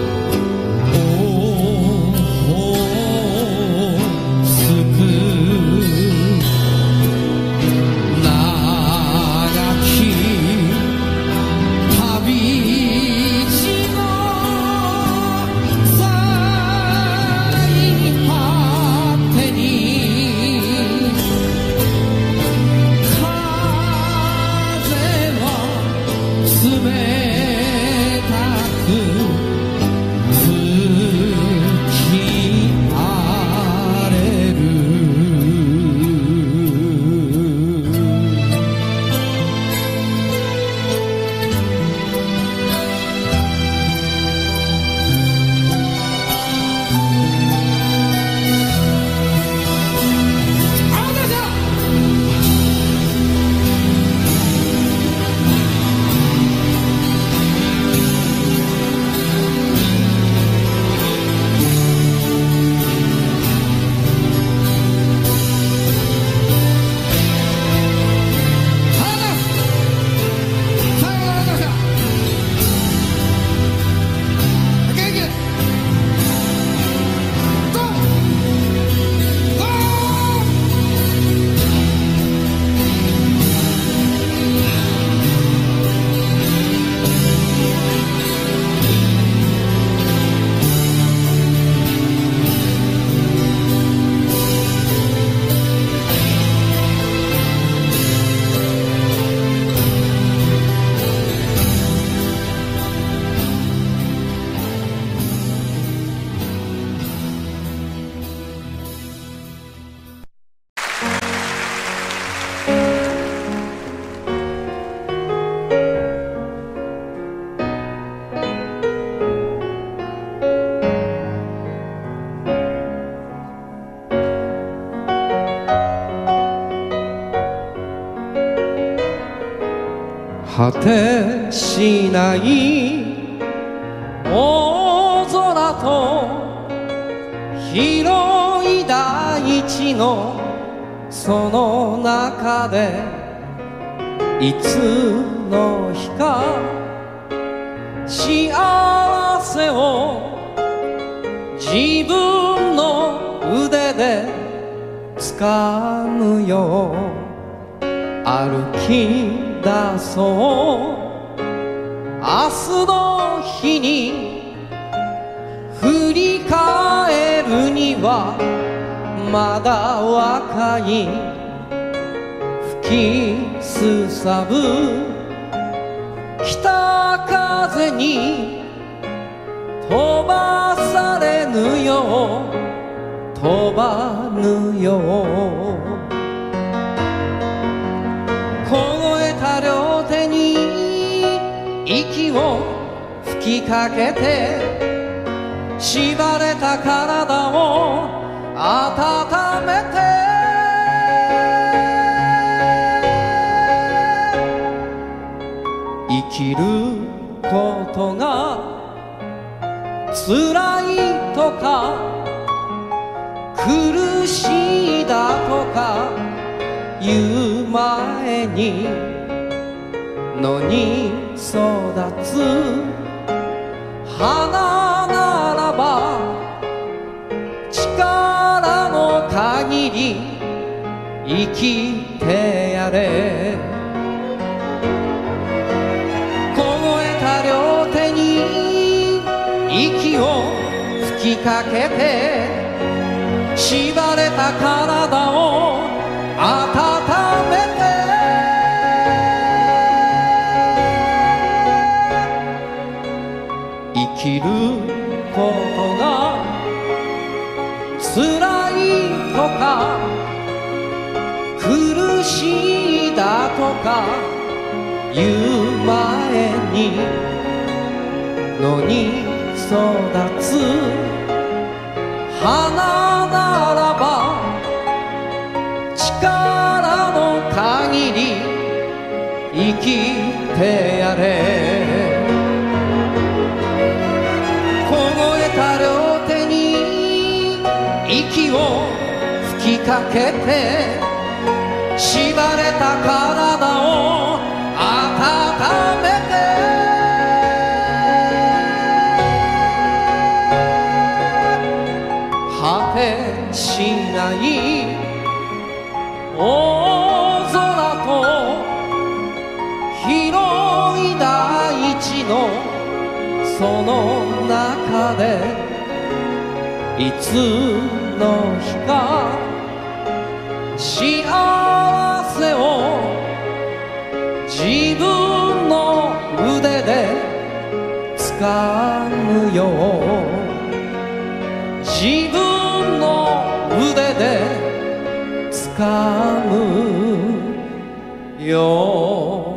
果てしない大空と広い大地のその中でいつの日か幸せを自分の腕で掴むよ歩き出そう明日の日に振り返るにはまだ若い吹きすさぶ北風に飛ばされぬよう飛ばぬよう凍えた両手に息を吹きかけて縛れた体を温めて生きることが辛いとか苦しいだとか言う前に野に育つ花ならば力の限り生きてやれ凍えた両手に息を吹きかけて縛れた体を温めて生きることが辛いとか苦しいだとか言う前に野に育つ花ならば力の限り生きてやれ。凍えた両手に息を吹きかけて縛れた体を温めて果てしない大空と広い大地のその中でいつの日か幸せを自分の腕で掴むよ。自分の腕で掴むよ。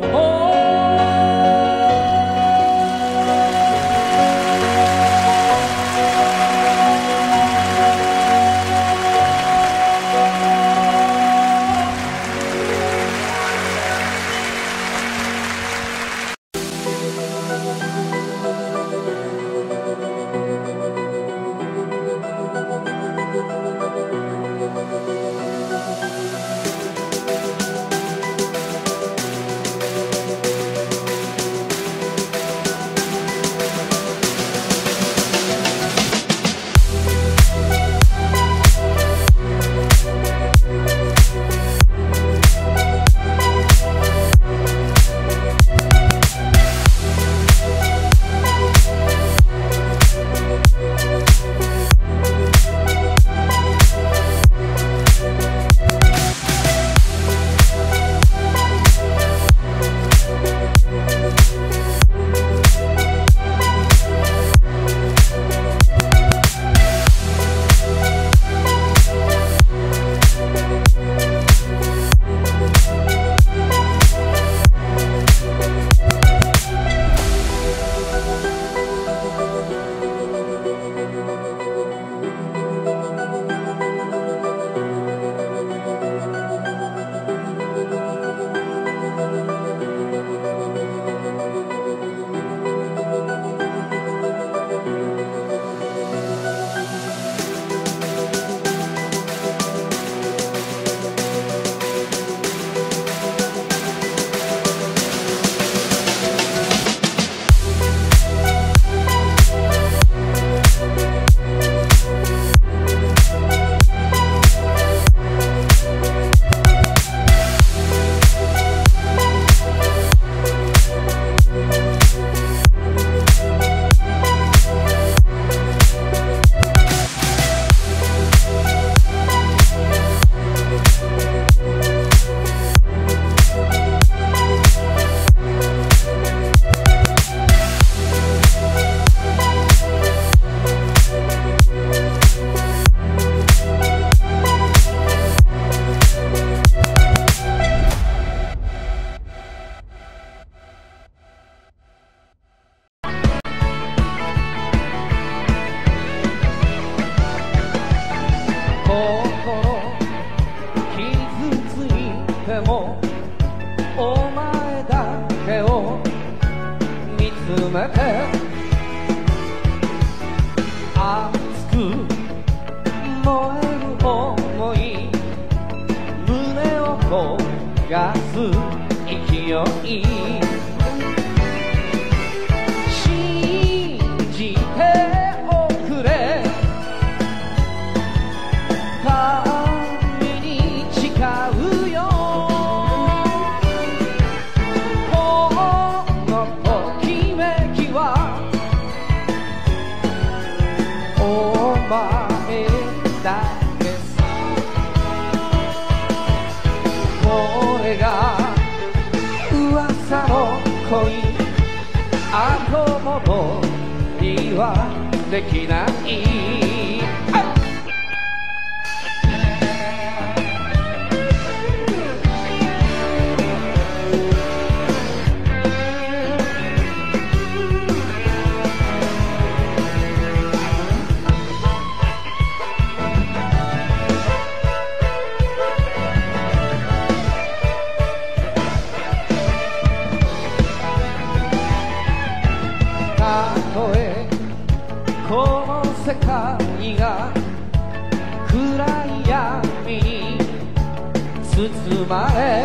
世界が暗い闇に包まれ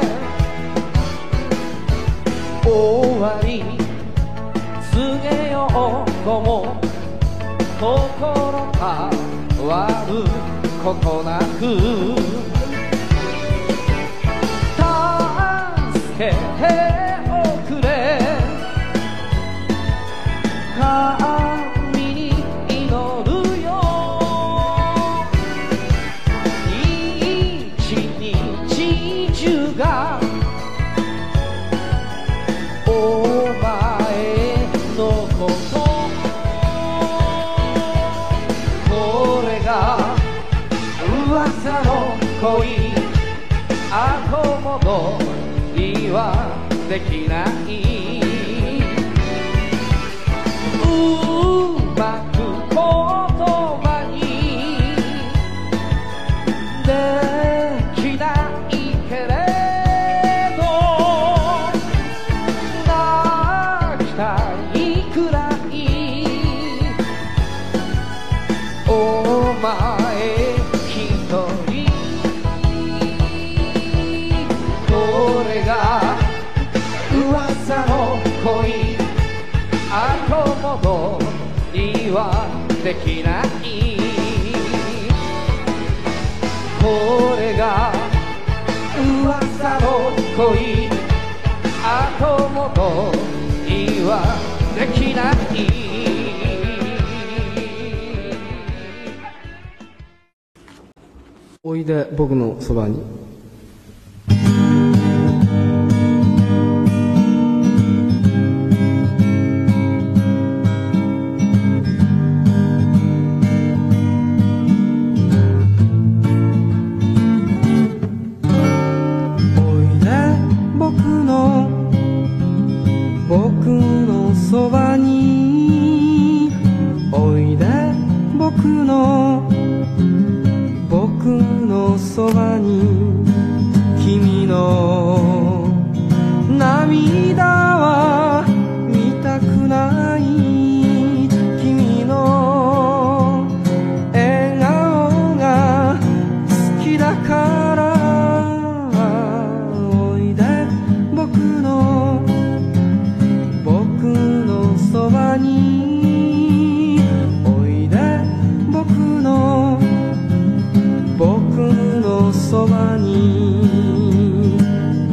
終わり告げようとも心変わることなく助けておくれ神に祈るよ一日中がお前のことこれが噂の恋後戻りはできないうまく言葉にできないけれど泣きたいくらいお前一人これが噂の恋後戻りはできないこれが噂の恋後戻りはできないおいで僕のそばにそばにおいで僕のそばに君の涙は見たくない君の笑顔が好きだからおいで僕のそばにおいで僕のそばに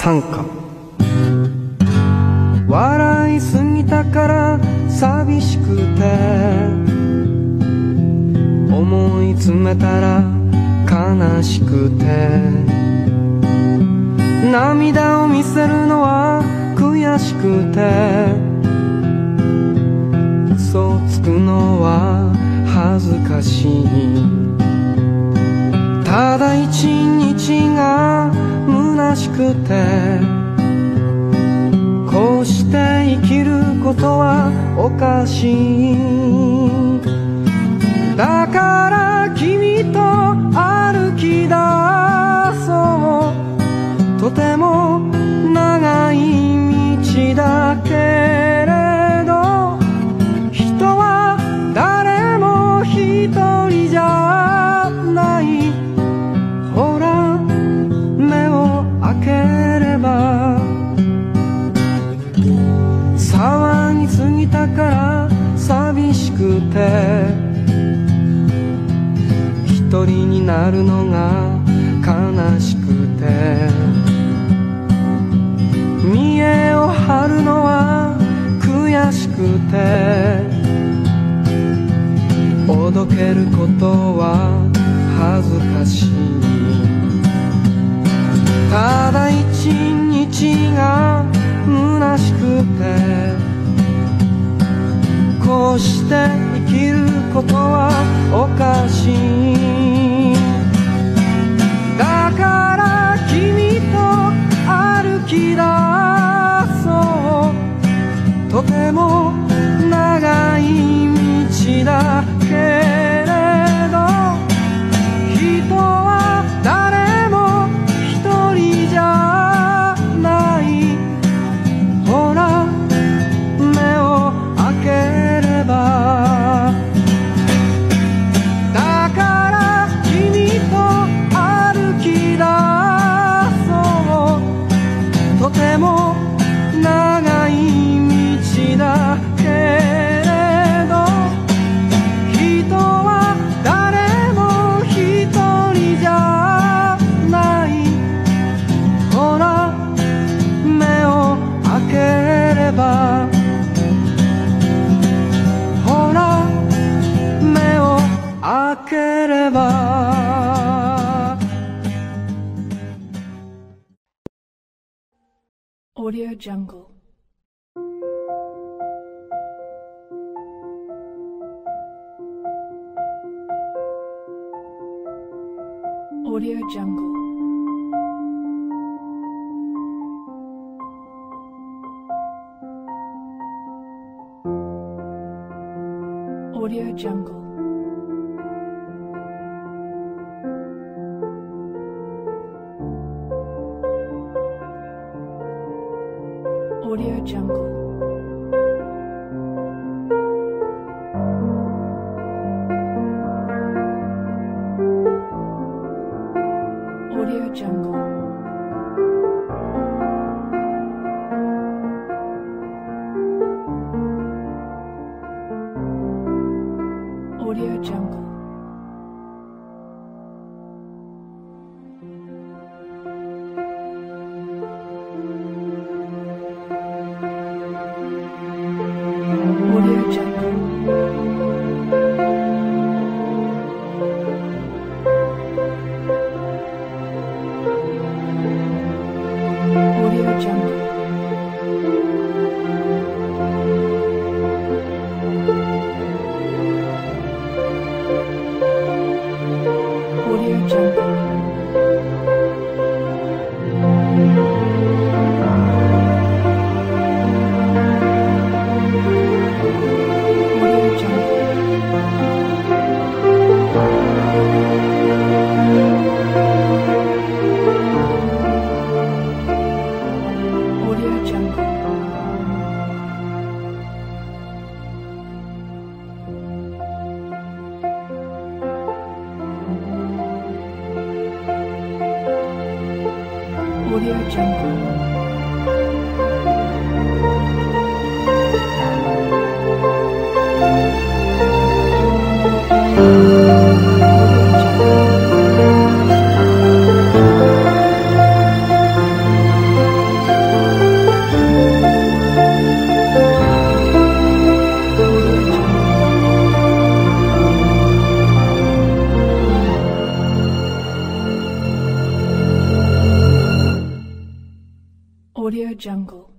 賛歌。笑いすぎたから寂しくて、思い詰めたら悲しくて、涙を見せるのは悔しくて、嘘をつくのは恥ずかしい。ただ一日が虚しくて、こうして生きることはおかしい。だから君と歩き出そう。とても長い道だけれど、人は誰も一人じゃない。ほら目を開ければ、騒ぎすぎたから寂しくて、一人になるのが悲しくて、見栄を張るのは悔しくて、おどけることは恥ずかしい。ただ一日が虚しくて、こうして生きることはおかしい。だから君と歩き出そう。とても長い道だけれど、人は誰も一人じゃない。ほら目を開ければ、だから君と歩き出そう。とても長い道だけれど、人は誰も一人じゃない。ほら目を開ければ、ほら目を開ければ。 Audio Jungle. Audio Jungle. Audio Jungle. Audio Jungle. Audio Jungle. Audio Jungle. Audio Jungle. Audio Jungle. Audio Jungle. Audio Jungle. Audio Jungle. Jungle.